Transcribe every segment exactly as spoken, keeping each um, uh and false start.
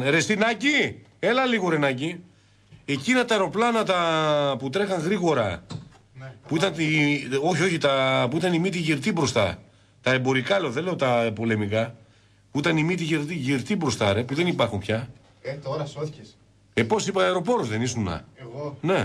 Ρε Στινάκη, έλα λίγο ρε Νάκη. Εκείνα τα αεροπλάνα τα που τρέχαν γρήγορα, ναι. Που ήταν τη... όχι, όχι, τα... που ήταν η μύτη γυρτή μπροστά. Τα εμπορικά, λέω, δεν λέω τα πολεμικά. Που ήταν η μύτη γυρτή, γυρτή μπροστά, ρε, που δεν υπάρχουν πια. Ε, τώρα σώθηκες. Ε, πώς είπα, αεροπόρος δεν ήσουνα. Εγώ. Ναι.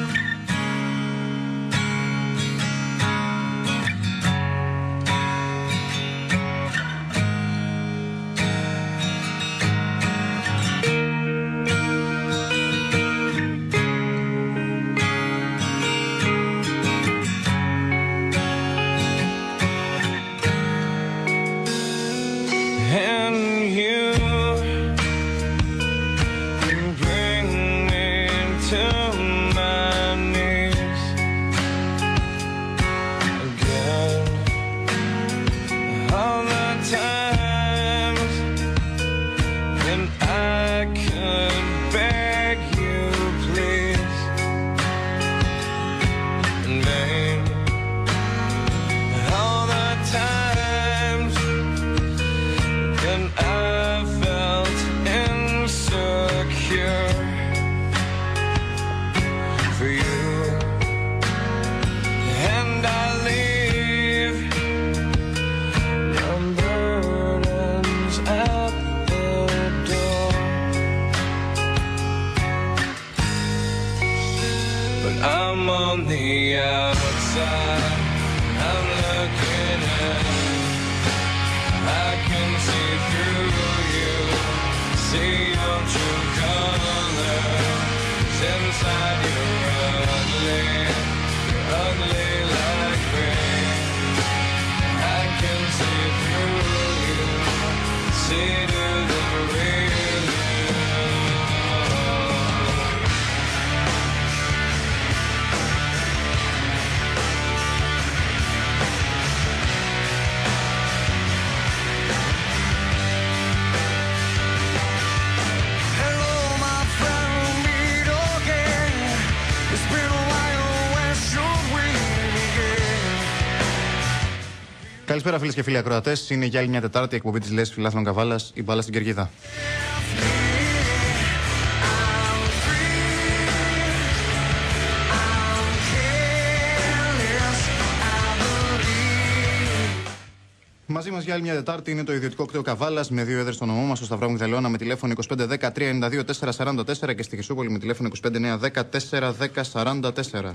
Καλησπέρα φίλες και φίλοι ακροατές. Είναι για άλλη μια Τετάρτη εκπομπή της Λέσης Φιλάθλων Καβάλας, η μπάλα στην κερκίδα. Μαζί μας για άλλη μια Τετάρτη είναι το ιδιωτικό κτέο Καβάλας με δύο έδρες στο νομό μας, ο Σταυράμου Μιχαηλώνα με τηλέφωνο είκοσι πέντε δέκα τρία ενενήντα δύο τέσσερα σαράντα τέσσερα και στη Χρυσούπολη με τηλέφωνο είκοσι πέντε εννιά δέκα τέσσερα δέκα σαράντα τέσσερα.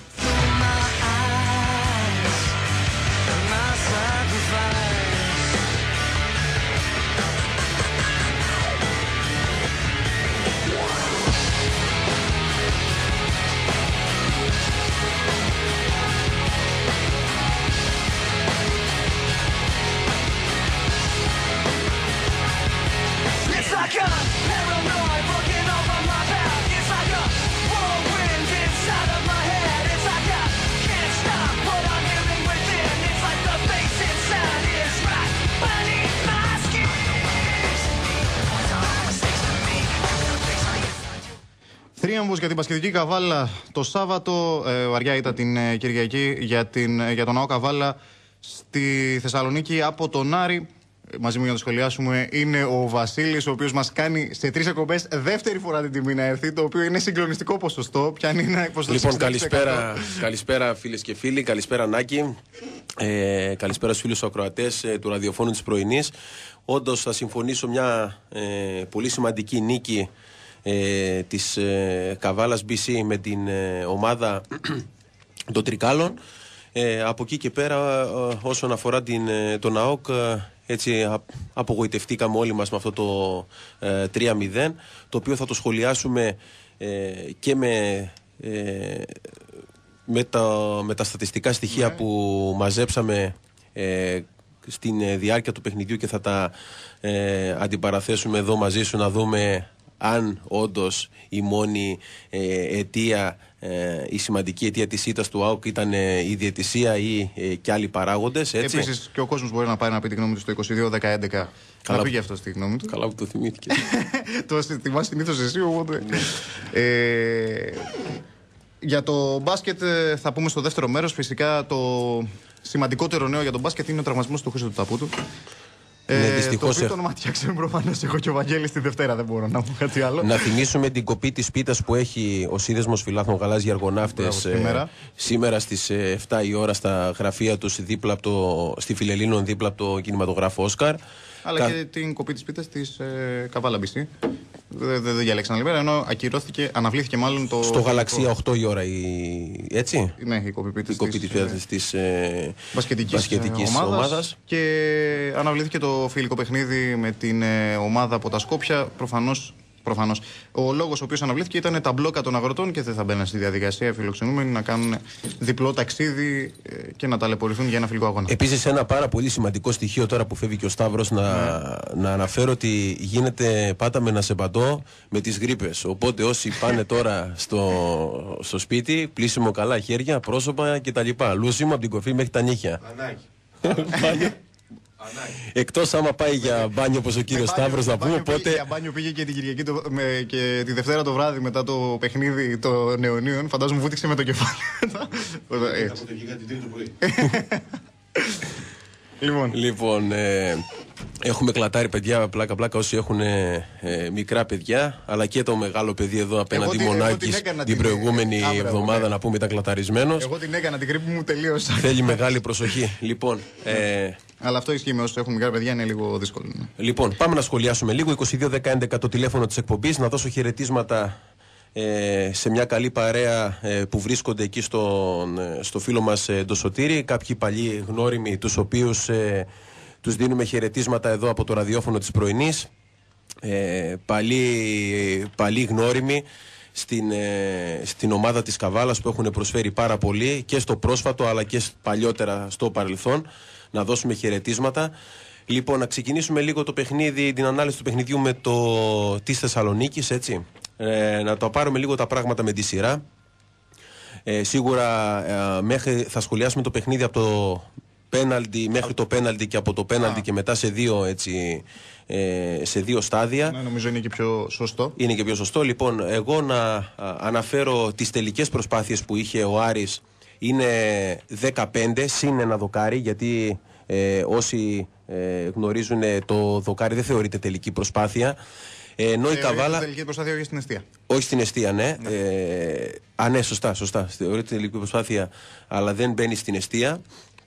Θρίαμβος για την μπασκετική Καβάλα το Σάββατο, ε, βαριά ήταν την ε, Κυριακή για, την, ε, για τον ΑΟ Καβάλα στη Θεσσαλονίκη από τον Άρη. Μαζί μου για να το σχολιάσουμε είναι ο Βασίλης, ο οποίος μας κάνει σε τρεις εκπομπές δεύτερη φορά την τιμή να έρθει, το οποίο είναι συγκλονιστικό ποσοστό. Πιάνει ένα ποσοστό. Λοιπόν, καλησπέρα, καλησπέρα φίλες και φίλοι, καλησπέρα Νάκη, ε, καλησπέρα στους φίλους ακροατές ε, του ραδιοφώνου της πρωινής. Όντως θα συμφωνήσω, μια ε, πολύ σημαντική νίκη ε, της ε, Καβάλας μπι σι με την ε, ομάδα των Τρικάλων. Ε, από εκεί και πέρα ε, όσον αφορά την, ε, τον ΑΟΚ, ε, έτσι απογοητευτήκαμε όλοι μας με αυτό το ε, τρία μηδέν, το οποίο θα το σχολιάσουμε ε, και με, ε, με, τα, με τα στατιστικά στοιχεία ναι. που μαζέψαμε ε, στην ε, διάρκεια του παιχνιδιού και θα τα ε, αντιπαραθέσουμε εδώ μαζί σου, να δούμε αν όντως η μόνη ε, αιτία, ε, η σημαντική αιτία της ήττας του ΑΟΚ ήταν ε, η διαιτησία ή ε, και άλλοι παράγοντες. Έτσι. Επίσης και ο κόσμος μπορεί να πάει να πει τη γνώμη του στο είκοσι δύο δέκα έντεκα. Να πει γι' αυτό στη γνώμη του. Καλά που το θυμήθηκε. Το θυμάσαι συνήθως εσύ, οπότε. ε, για το μπάσκετ θα πούμε στο δεύτερο μέρος. Φυσικά το σημαντικότερο νέο για το μπάσκετ είναι ο τραυματισμός του Χρήστου του Ταπούτου. Ναι, Ε, δυστυχώς το οποίο έχ- το ματιάξαμε προφανώς. Εγώ και ο Βαγγέλης τη Δευτέρα, δεν μπορώ να πω κάτι άλλο. Να θυμίσουμε την κοπή της πίτας που έχει ο Σύνδεσμος Φιλάθλων Γαλάζιοι Αργοναύτες Μπράβο, σήμερα. σήμερα στις ε, εφτά η ώρα στα γραφεία τους δίπλα από το, στη Φιλελλήνων, δίπλα από το κινηματογράφο Όσκαρ. Αλλά Κα- και την κοπή της πίτας της ε, Καβάλα Μπιστή. Δεν δε, δε διαλέξαν άλλη μέρα, ενώ ακυρώθηκε, αναβλήθηκε μάλλον το. Στο Γαλαξία οκτώ η ώρα, η... έτσι. Ναι, η κοπή πίτας Η κοπή της της, ε, πίτας της ε, μπασκετικής, μπασκετικής ε, ομάδας. Και αναβλήθηκε το φιλικό παιχνίδι με την ε, ομάδα από τα Σκόπια. Προφανώς, προφανώς. Ο λόγος ο οποίος αναβλήθηκε ήταν τα μπλόκα των αγροτών και δεν θα μπαίναν στη διαδικασία οι φιλοξενούμενοι να κάνουν διπλό ταξίδι ε, και να ταλαιπωρηθούν για ένα φιλικό αγώνα. Επίσης ένα πάρα πολύ σημαντικό στοιχείο τώρα που φεύγει και ο Σταύρος να, να αναφέρω ότι γίνεται πάτα με ένα σεμπαντό με τις γρίπες. Οπότε όσοι πάνε τώρα στο, στο σπίτι, πλήσιμο καλά χέρια, πρόσωπα κτλ. Λούσιμο από την κορφή μέχρι τα νύχια. Μπάνιο. Εκτός άμα πάει για μπάνιο όπως ο κύριος Με μπάνιο- Σταύρος να μπάνιο πούμε, πήγε- οπότε Για μπάνιο πήγε και την Κυριακή το, με, και τη Δευτέρα το βράδυ μετά το παιχνίδι των Αιωνίων. Φαντάζομαι βούτυξε με το κεφάλι. Ε, Λοιπόν, Λοιπόν, ε, έχουμε κλατάρει παιδιά, πλάκα-πλάκα όσοι έχουν ε, ε, μικρά παιδιά, αλλά και το μεγάλο παιδί εδώ απέναντι την- εγώ Μονάκης την έκανα την την- προηγούμενη Α, μπράβο, εβδομάδα ναι. να πούμε ήταν κλαταρισμένος. εγώ την έκανα την γρήπη μου τελείωσα. Θέλει μεγάλη προσοχή. Λοιπόν, ε, Αλλά αυτό ισχύει με όσους έχουν μικρά παιδιά, είναι λίγο δύσκολο. Ναι. λοιπόν, πάμε να σχολιάσουμε λίγο. είκοσι δύο δέκα έντεκα το τηλέφωνο της εκπομπής. Να δώσω χαιρετίσματα ε, σε μια καλή παρέα ε, που βρίσκονται εκεί στον, ε, στο φίλο μας ε, το Σωτήρη. Κάποιοι παλιοί γνώριμοι, τους οποίους ε, τους δίνουμε χαιρετίσματα εδώ από το ραδιόφωνο της πρωινής. Ε, παλιοί, παλιοί γνώριμοι στην, ε, στην ομάδα της Καβάλας που έχουν προσφέρει πάρα πολύ και στο πρόσφατο αλλά και παλιότερα στο παρελθόν. Να δώσουμε χαιρετίσματα. Λοιπόν, να ξεκινήσουμε λίγο το παιχνίδι, την ανάλυση του παιχνιδιού με το της Θεσσαλονίκης, έτσι. Ε, να το πάρουμε λίγο τα πράγματα με τη σειρά. Ε, σίγουρα ε, μέχρι, θα σχολιάσουμε το παιχνίδι από το πέναλτι, μέχρι το πέναλτι και από το πέναλτι και μετά σε δύο, έτσι, ε, σε δύο στάδια. Ναι, νομίζω είναι και πιο σωστό. Είναι και πιο σωστό. Λοιπόν, εγώ να α, αναφέρω τις τελικές προσπάθειες που είχε ο Άρης. Είναι δεκαπέντε συν ένα δοκάρι, γιατί ε, όσοι ε, γνωρίζουν το δοκάρι δεν θεωρείται τελική προσπάθεια. Ε, ενώ η Ε, Καβάλα. Τελική προσπάθεια όχι στην εστία. Όχι στην εστία, ναι. ναι. Ε, α, ναι, σωστά, σωστά. Θεωρείται τελική προσπάθεια, αλλά δεν μπαίνει στην εστία.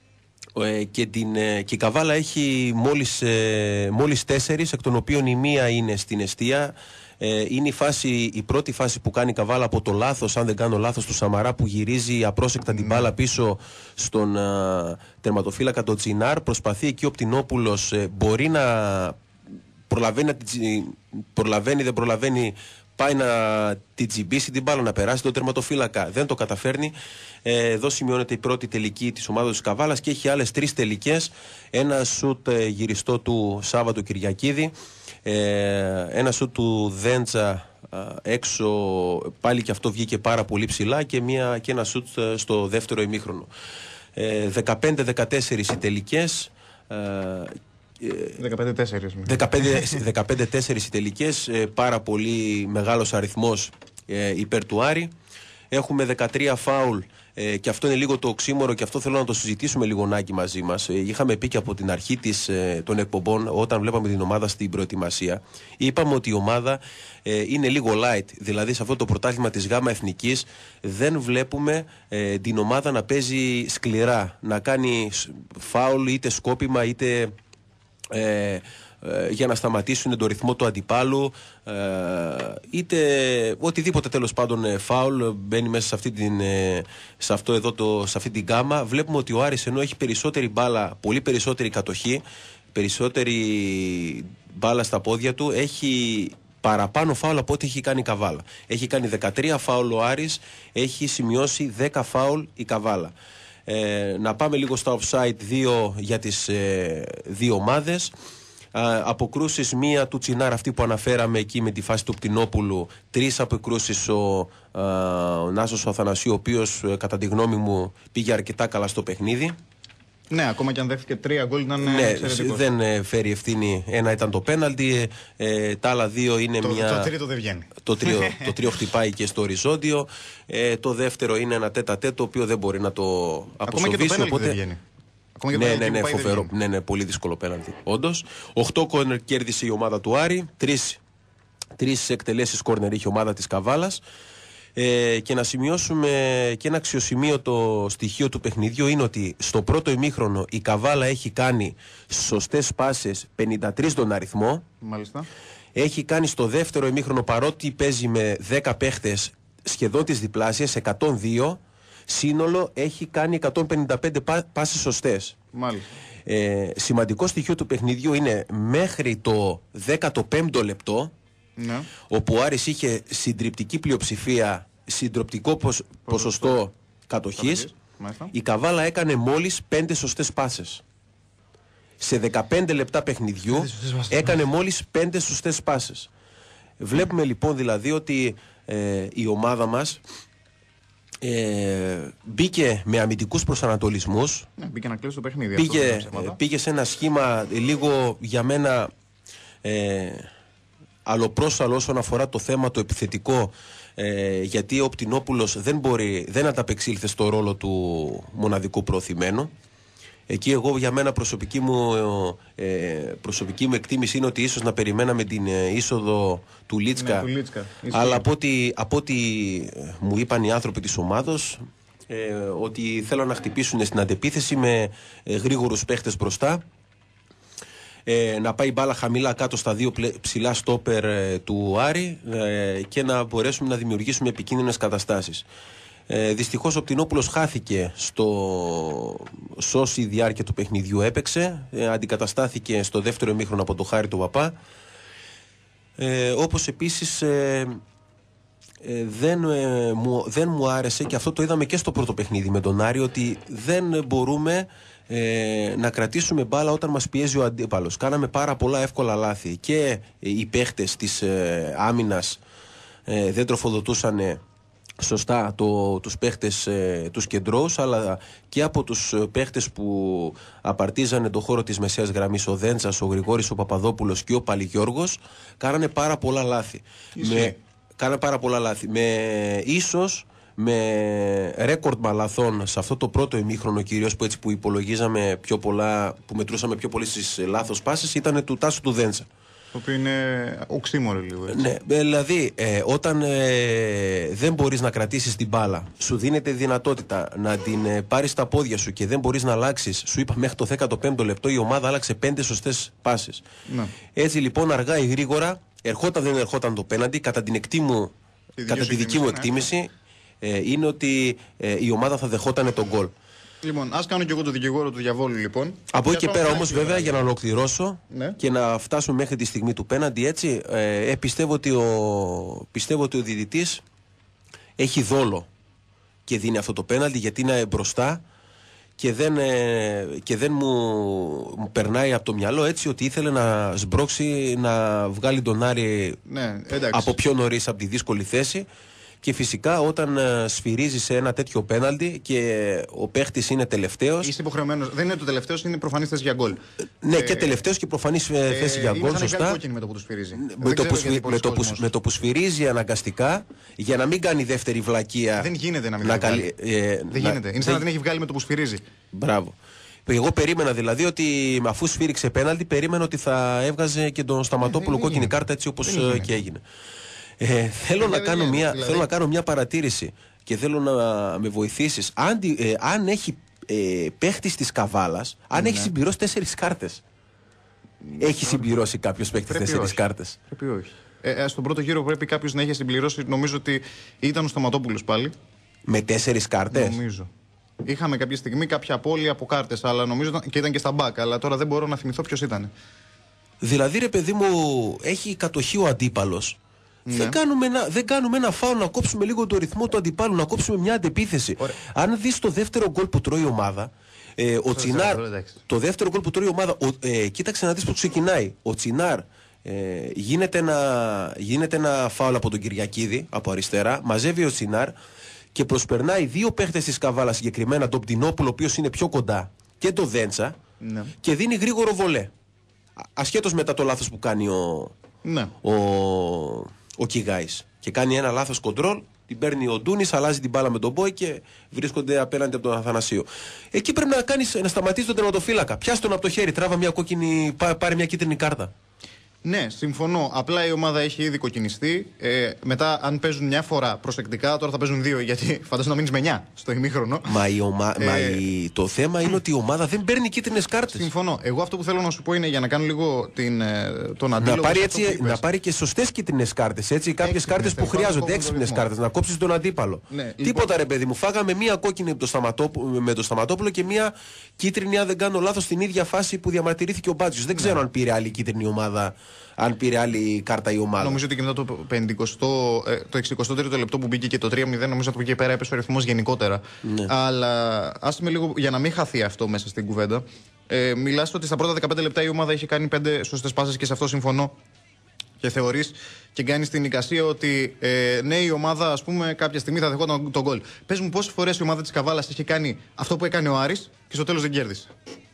Ε, και, την, ε, και η Καβάλα έχει μόλις, ε, μόλις τέσσερις, εκ των οποίων η μία είναι στην εστία. Ε, είναι η, φάση, η πρώτη φάση που κάνει η Καβάλα από το λάθος, αν δεν κάνω λάθος, του Σαμαρά που γυρίζει απρόσεκτα την μπάλα πίσω στον α, τερματοφύλακα τον Τσινάρ. Προσπαθεί εκεί ο Πτηνόπουλος, ε, μπορεί να προλαβαίνει, προλαβαίνει, δεν προλαβαίνει, πάει να την τσιμπήσει την μπάλα, να περάσει τον τερματοφύλακα. Δεν το καταφέρνει. Ε, εδώ σημειώνεται η πρώτη τελική της ομάδας της Καβάλας και έχει άλλες τρεις τελικές. Ένα σουτ ε, γυριστό του Σάββατου Κυριακίδη. Ε, ένα σουτ του Δέντσα ε, έξω, πάλι και αυτό βγήκε πάρα πολύ ψηλά και, μια, και ένα σουτ ε, στο δεύτερο ημίχρονο. Ε, δεκαπέντε δεκατέσσερα οι τελικές. Ε, δεκαπέντε τέσσερα. δεκαπέντε τέσσερα οι τελικές, ε, πάρα πολύ μεγάλος αριθμός ε, υπέρ του Άρη. Έχουμε δεκατρία φάουλ ε, και αυτό είναι λίγο το οξύμορο και αυτό θέλω να το συζητήσουμε λιγονάκι μαζί μας. Ε, είχαμε πει και από την αρχή της, ε, των εκπομπών, όταν βλέπαμε την ομάδα στην προετοιμασία, είπαμε ότι η ομάδα ε, είναι λίγο light. Δηλαδή σε αυτό το πρωτάθλημα της ΓΑΜΑ Εθνικής δεν βλέπουμε ε, την ομάδα να παίζει σκληρά, να κάνει φάουλ είτε σκόπιμα είτε Ε, ε, για να σταματήσουν τον ρυθμό του αντιπάλου, ε, είτε οτιδήποτε τέλος πάντων ε, φάουλ μπαίνει μέσα σε αυτή την, ε, σε αυτό εδώ το, σε αυτή την γκάμα. Βλέπουμε ότι ο Άρης, ενώ έχει περισσότερη μπάλα, πολύ περισσότερη κατοχή, περισσότερη μπάλα στα πόδια του, έχει παραπάνω φάουλ από ό,τι έχει κάνει η Καβάλα. Έχει κάνει δεκατρία φάουλ ο Άρης, έχει σημειώσει δέκα φάουλ η Καβάλα. Ε, να πάμε λίγο στα offside, δύο για τις ε, δύο ομάδες. Α, αποκρούσεις, μία του Τσινάρα, αυτή που αναφέραμε εκεί με τη φάση του Πτηνόπουλου. Τρεις αποκρούσεις ο, α, ο Νάσος ο Αθανασίου, ο οποίος ε, κατά τη γνώμη μου πήγε αρκετά καλά στο παιχνίδι. Ναι, ακόμα και αν δέχτηκε τρία γκολ ήταν Ναι, εξαιρετικός. δεν ε, φέρει ευθύνη. Ένα ήταν το πέναλτι, ε, τα άλλα δύο είναι το, μια... Το τρίτο δεν βγαίνει. Το τρίο, το τρίο χτυπάει και στο οριζόντιο. Ε, το δεύτερο είναι ένα τέτα τέτο, το οποίο δεν μπορεί να το Ακόμα και το αποσοβήσει. πέναλτι Οπότε... δεν βγαίνει. Ακόμα και Ναι, το ναι, ναι, που πάει δεν φοβερό. βγαίνει. Ναι, ναι, πολύ δύσκολο πέναλτι. Όντως. οκτώ κόρνερ κέρδισε η ομάδα του Άρη. Τρεις, τρεις εκτελέσεις κόρνερ είχε η ομάδα της Καβάλας. Ε, και να σημειώσουμε και ένα αξιοσημείωτο στοιχείο του παιχνιδιού είναι ότι στο πρώτο ημίχρονο η Καβάλα έχει κάνει σωστές πάσες πενήντα τρεις τον αριθμό. Μάλιστα. Έχει κάνει στο δεύτερο ημίχρονο, παρότι παίζει με δέκα παίχτες, σχεδόν τις διπλάσιες, εκατόν δύο. Σύνολο έχει κάνει εκατόν πενήντα πέντε πά, πάσες σωστές. Μάλιστα. Ε, σημαντικό στοιχείο του παιχνιδιού είναι μέχρι το δέκατο πέμπτο λεπτό, Ναι. όπου ο Άρης είχε συντριπτική πλειοψηφία, συντριπτικό ποσ, ποσοστό κατοχής, Μάλιστα. η Καβάλα έκανε μόλις πέντε σωστές πάσες. Σε δεκαπέντε λεπτά παιχνιδιού έκανε μόλις πέντε σωστές πάσες. Βλέπουμε λοιπόν δηλαδή ότι ε, η ομάδα μας ε, μπήκε με αμυντικούς προσανατολισμούς. Ναι, μπήκε να κλείσει το παιχνίδι. Πήγε, αυτό, ε, πήγε σε ένα σχήμα λίγο για μένα ε, αλλοπρόσαλο όσον αφορά το θέμα το επιθετικό, ε, γιατί ο Πτηνόπουλος δεν μπορεί, δεν ανταπεξήλθε στο ρόλο του μοναδικού προωθημένου. Εκεί εγώ για μένα προσωπική μου, ε, προσωπική μου εκτίμηση είναι ότι ίσως να περιμέναμε την ε, είσοδο του Λίτσκα, Ναι, του Λίτσκα. αλλά από ό,τι, από ό,τι μου είπαν οι άνθρωποι της ομάδος, ε, ότι θέλουν να χτυπήσουν στην αντεπίθεση με ε, γρήγορους παίχτες μπροστά, ε, να πάει μπάλα χαμηλά κάτω στα δύο πλε, ψηλά στόπερ ε, του Άρη ε, και να μπορέσουμε να δημιουργήσουμε επικίνδυνες καταστάσεις. Ε, δυστυχώς ο Πτηνόπουλος χάθηκε στο σώση διάρκεια του παιχνιδιού έπαιξε, ε, αντικαταστάθηκε στο δεύτερο ημίχρονο από το Χάρη του Παπά, ε, όπως επίσης ε, ε, δεν, ε, μου, δεν μου άρεσε, και αυτό το είδαμε και στο πρώτο παιχνίδι με τον Άρη, ότι δεν μπορούμε ε, να κρατήσουμε μπάλα όταν μας πιέζει ο αντίπαλος. Κάναμε πάρα πολλά εύκολα λάθη και οι παίχτες της ε, άμυνας ε, δεν τροφοδοτούσαν σωστά το, τους παίχτες, ε, τους κεντρώους, αλλά και από τους παίχτες που απαρτίζανε το χώρο της μεσαίας γραμμής, ο Δέντσας, ο Γρηγόρης, ο Παπαδόπουλος και ο Παλιγιώργος, κάνανε πάρα πολλά λάθη. Με, κάνανε πάρα πολλά λάθη. Με, ίσως με ρέκορντ λαθών σε αυτό το πρώτο ημίχρονο κυρίως, που έτσι που υπολογίζαμε πιο πολλά, που μετρούσαμε πιο πολύ στις λάθος πάσες, ήταν του Τάσου του Δέντσα. Το οποίο είναι οξύμορο λίγο, έτσι. Ναι, δηλαδή ε, όταν ε, δεν μπορείς να κρατήσεις την μπάλα, σου δίνεται δυνατότητα να την ε, πάρεις στα πόδια σου και δεν μπορείς να αλλάξεις. Σου είπα μέχρι το δέκατο πέμπτο λεπτό η ομάδα άλλαξε πέντε σωστές πάσες. Ναι. Έτσι λοιπόν αργά ή γρήγορα, ερχόταν δεν ερχόταν το πέναντι, κατά την εκτί μου, κατά τη δική μου ναι. εκτίμηση, ε, είναι ότι ε, η ομάδα θα δεχόταν τον γκολ. Λοιπόν, ας κάνω και εγώ το δικηγόρο του διαβόλου, λοιπόν. Από εκεί και πέρα όμως, βέβαια, βέβαια, για να ολοκληρώσω, ναι, και να φτάσουμε μέχρι τη στιγμή του πέναντι, έτσι, ε, πιστεύω, ότι ο, πιστεύω ότι ο διαιτητής έχει δόλο και δίνει αυτό το πέναντι, γιατί είναι μπροστά και δεν, ε, και δεν μου, μου περνάει από το μυαλό, έτσι, ότι ήθελε να σμπρώξει, να βγάλει τον Άρη, ναι, εντάξει, από πιο νωρίς από τη δύσκολη θέση. Και φυσικά όταν uh, σφυρίζει σε ένα τέτοιο πέναλτι και ο παίχτης είναι τελευταίος. Είσαι υποχρεωμένος. Δεν είναι το τελευταίος, είναι προφανή θέση για γκολ. Ναι, ε, και τελευταίος και προφανή ε, θέση για γκολ, σωστά. Είναι με το που του σφυρίζει. Με το, που, σφυ, με, το που, με το που σφυρίζει αναγκαστικά, για να μην κάνει δεύτερη βλακεία. Δεν γίνεται να μην να καλύ... ε, Δεν να, γίνεται. Είναι σαν να την έχει βγάλει με το που σφυρίζει. Μπράβο. Εγώ περίμενα δηλαδή ότι αφού σφύριξε πέναλτι, περίμενα ότι θα έβγαζε και τον Σταματόπουλο κόκκινη κάρτα, έτσι όπως και έγινε. Ε, θέλω, να κάνω μια, δηλαδή... θέλω να κάνω μια παρατήρηση και θέλω να με βοηθήσεις. Αν, ε, αν έχει ε, παίχτης της Καβάλας, αν ναι. έχει συμπληρώσει τέσσερις κάρτες. Ναι. Έχει συμπληρώσει κάποιος παίχτης τέσσερις κάρτες? Πρέπει όχι. Ε, στον πρώτο γύρο πρέπει κάποιος να έχει συμπληρώσει, νομίζω ότι ήταν ο Σταματόπουλος πάλι. Με τέσσερις κάρτες? Νομίζω. Είχαμε κάποια στιγμή κάποια απώλεια από κάρτες, αλλά νομίζω και ήταν και στα μπακ. Αλλά τώρα δεν μπορώ να θυμηθώ ποιος ήταν. Δηλαδή, ρε παιδί μου, έχει κατοχή ο αντίπαλος. Ναι. Δεν, κάνουμε ένα, δεν κάνουμε ένα φάουλ να κόψουμε λίγο το ρυθμό του αντιπάλου, να κόψουμε μια αντεπίθεση. Ωραία. Αν δεις το δεύτερο γκολ που τρώει η ομάδα, ε, ο Τσινάρ, το δεύτερο γκολ που τρώει η ομάδα, ο, ε, κοίταξε να δεις που ξεκινάει. Ο Τσινάρ ε, γίνεται, ένα, γίνεται ένα φάουλ από τον Κυριακίδη, από αριστερά, μαζεύει ο Τσινάρ και προσπερνάει δύο παίχτες της Καβάλας, συγκεκριμένα τον Πτηνόπουλο, ο οποίος είναι πιο κοντά, και τον Δέντσα, ναι, και δίνει γρήγορο βολέ. Ασχέτως μετά το λάθος που κάνει ο, ναι. ο, ο Κιγάης. Και κάνει ένα λάθος κοντρόλ Την παίρνει ο Ντούνης, αλλάζει την μπάλα με τον Μπόι και βρίσκονται απέναντι από τον Αθανασίου. Εκεί πρέπει να, κάνεις, να σταματήσει τον τερματοφύλακα. Πιάσ' τον από το χέρι, τράβα μια κόκκινη, πάρε μια κίτρινη κάρτα. Ναι, συμφωνώ. Απλά η ομάδα έχει ήδη κοκκινιστεί. Ε, μετά, αν παίζουν μια φορά προσεκτικά, τώρα θα παίζουν δύο. Γιατί φαντάζομαι να μείνει με εννιά στο ημίχρονο. Μα, η ομα... ε... Μα η... το θέμα είναι ότι η ομάδα δεν παίρνει κίτρινες κάρτες. Συμφωνώ. Εγώ αυτό που θέλω να σου πω είναι για να κάνω λίγο την, τον αντίλογο. Να πάρει, έτσι, να πάρει και σωστές κίτρινες κάρτες. Κάποιες κάρτες που χρειάζονται, έξυπνες κάρτες. Να κόψεις τον αντίπαλο. Ναι, Τίποτα λοιπόν... ρε παιδί μου. Φάγαμε μία κόκκινη με το, Σταματόπουλο, με το Σταματόπουλο και μία κίτρινη, αν δεν κάνω λάθος, στην ίδια φάση που διαμαρτυρήθηκε ο Μπάτσιος. Δεν ξέρω ναι. αν πήρε άλλη κίτρινη ομάδα. Αν πήρε άλλη κάρτα η ομάδα. Νομίζω ότι και μετά το, πενηκοστό, το εξηκοστό τρίτο λεπτό που μπήκε και το τρία μηδέν, νομίζω ότι από εκεί πέρα έπεσε ο ρυθμός γενικότερα. Ναι. Αλλά άσε με λίγο για να μην χαθεί αυτό μέσα στην κουβέντα. Ε, μιλάς ότι στα πρώτα δεκαπέντε λεπτά η ομάδα έχει κάνει πέντε σωστές πάσες και σε αυτό συμφωνώ. Και θεωρείς και κάνεις την εικασία ότι ε, ναι, η ομάδα ας πούμε κάποια στιγμή θα δεχόταν τον γκολ. Πες μου πόσες φορές η ομάδα της Καβάλας έχει κάνει αυτό που έκανε ο Άρης και στο τέλος δεν κέρδισε.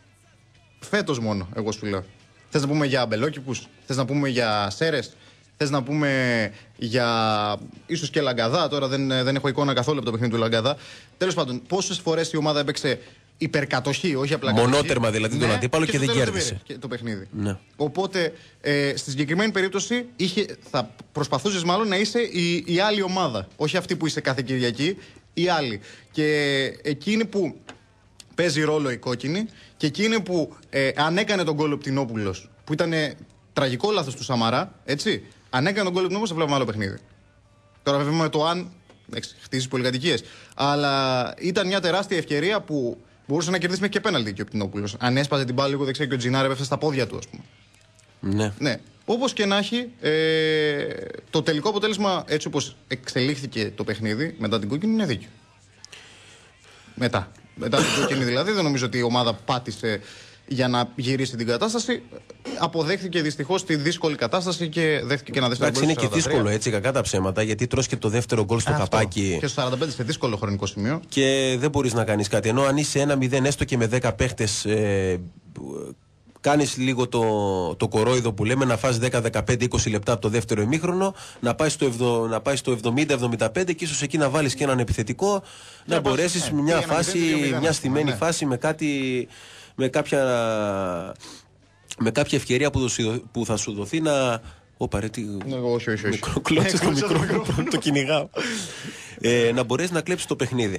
Φέτος μόνο, εγώ σου λέω. Θες να πούμε για αμπελόκηπους, θες να πούμε για Σέρες, θες να πούμε για ίσως και Λαγκαδά. Τώρα δεν, δεν έχω εικόνα καθόλου από το παιχνίδι του Λαγκαδά. Τέλος πάντων, πόσες φορές η ομάδα έπαιξε υπερκατοχή, όχι απλά κατοχή. Μονότερμα δηλαδή τον ναι, αντίπαλο και, και δεν κέρδισε και το παιχνίδι. Ναι. Οπότε ε, στη συγκεκριμένη περίπτωση είχε, θα προσπαθούσες μάλλον να είσαι η, η άλλη ομάδα. Όχι αυτή που είσαι κάθε Κυριακή, η άλλη. Και εκείνη που παίζει ρόλο η κόκκινη και εκείνη που ε, αν έκανε τον γκολ ο Πτηνόπουλος, που ήταν τραγικό λάθος του Σαμαρά, έτσι. Αν έκανε τον γκολ ο Πτηνόπουλος, θα βλέπαμε άλλο παιχνίδι. Τώρα βέβαια με το αν χτίσει πολυκατοικίες. Αλλά ήταν μια τεράστια ευκαιρία που μπορούσε να κερδίσει μέχρι και πέναλτι και ο Πτηνόπουλος. Αν έσπαζε την μπάλα λίγο δεξιά και ο Τζινάρε έφτασε στα πόδια του, ας πούμε. Ναι. ναι. Όπως και να έχει, ε, το τελικό αποτέλεσμα, έτσι όπως εξελίχθηκε το παιχνίδι μετά την κόκκινη, είναι δίκιο. Μετά. Μετά την κόκκινη δηλαδή, δεν νομίζω ότι η ομάδα πάτησε για να γυρίσει την κατάσταση. Αποδέχθηκε δυστυχώς τη δύσκολη κατάσταση και δέχτηκε και ένα δεύτερο γκολ. Εντάξει, είναι και δύσκολο έτσι, κακά τα ψέματα, γιατί τρως και το δεύτερο γκολ στο Α, καπάκι. Και στο σαράντα πέντε σε δύσκολο χρονικό σημείο. Και δεν μπορείς να κάνεις κάτι. Ενώ αν είσαι ένα μηδέν έστω και με δέκα παίχτες, ε, κάνεις λίγο το, το κορόιδο που λέμε, να φας δέκα, δεκαπέντε, είκοσι λεπτά από το δεύτερο ημίχρονο, να πάει στο, ευδο, να πάει στο εβδομήντα εβδομήντα πέντε και ίσως εκεί να βάλεις και έναν επιθετικό, να, να μπορέσεις ναι, μια φάση, μια στημένη ναι. φάση με κάτι, με κάποια, με κάποια ευκαιρία που, που θα σου δοθεί να... Ωπα ρε, τι... Ναι, όχι, όχι, όχι. Κλώτσες το μικρόφωνο, το κυνηγάω. ε, να μπορέσεις να κλέψεις το παιχνίδι.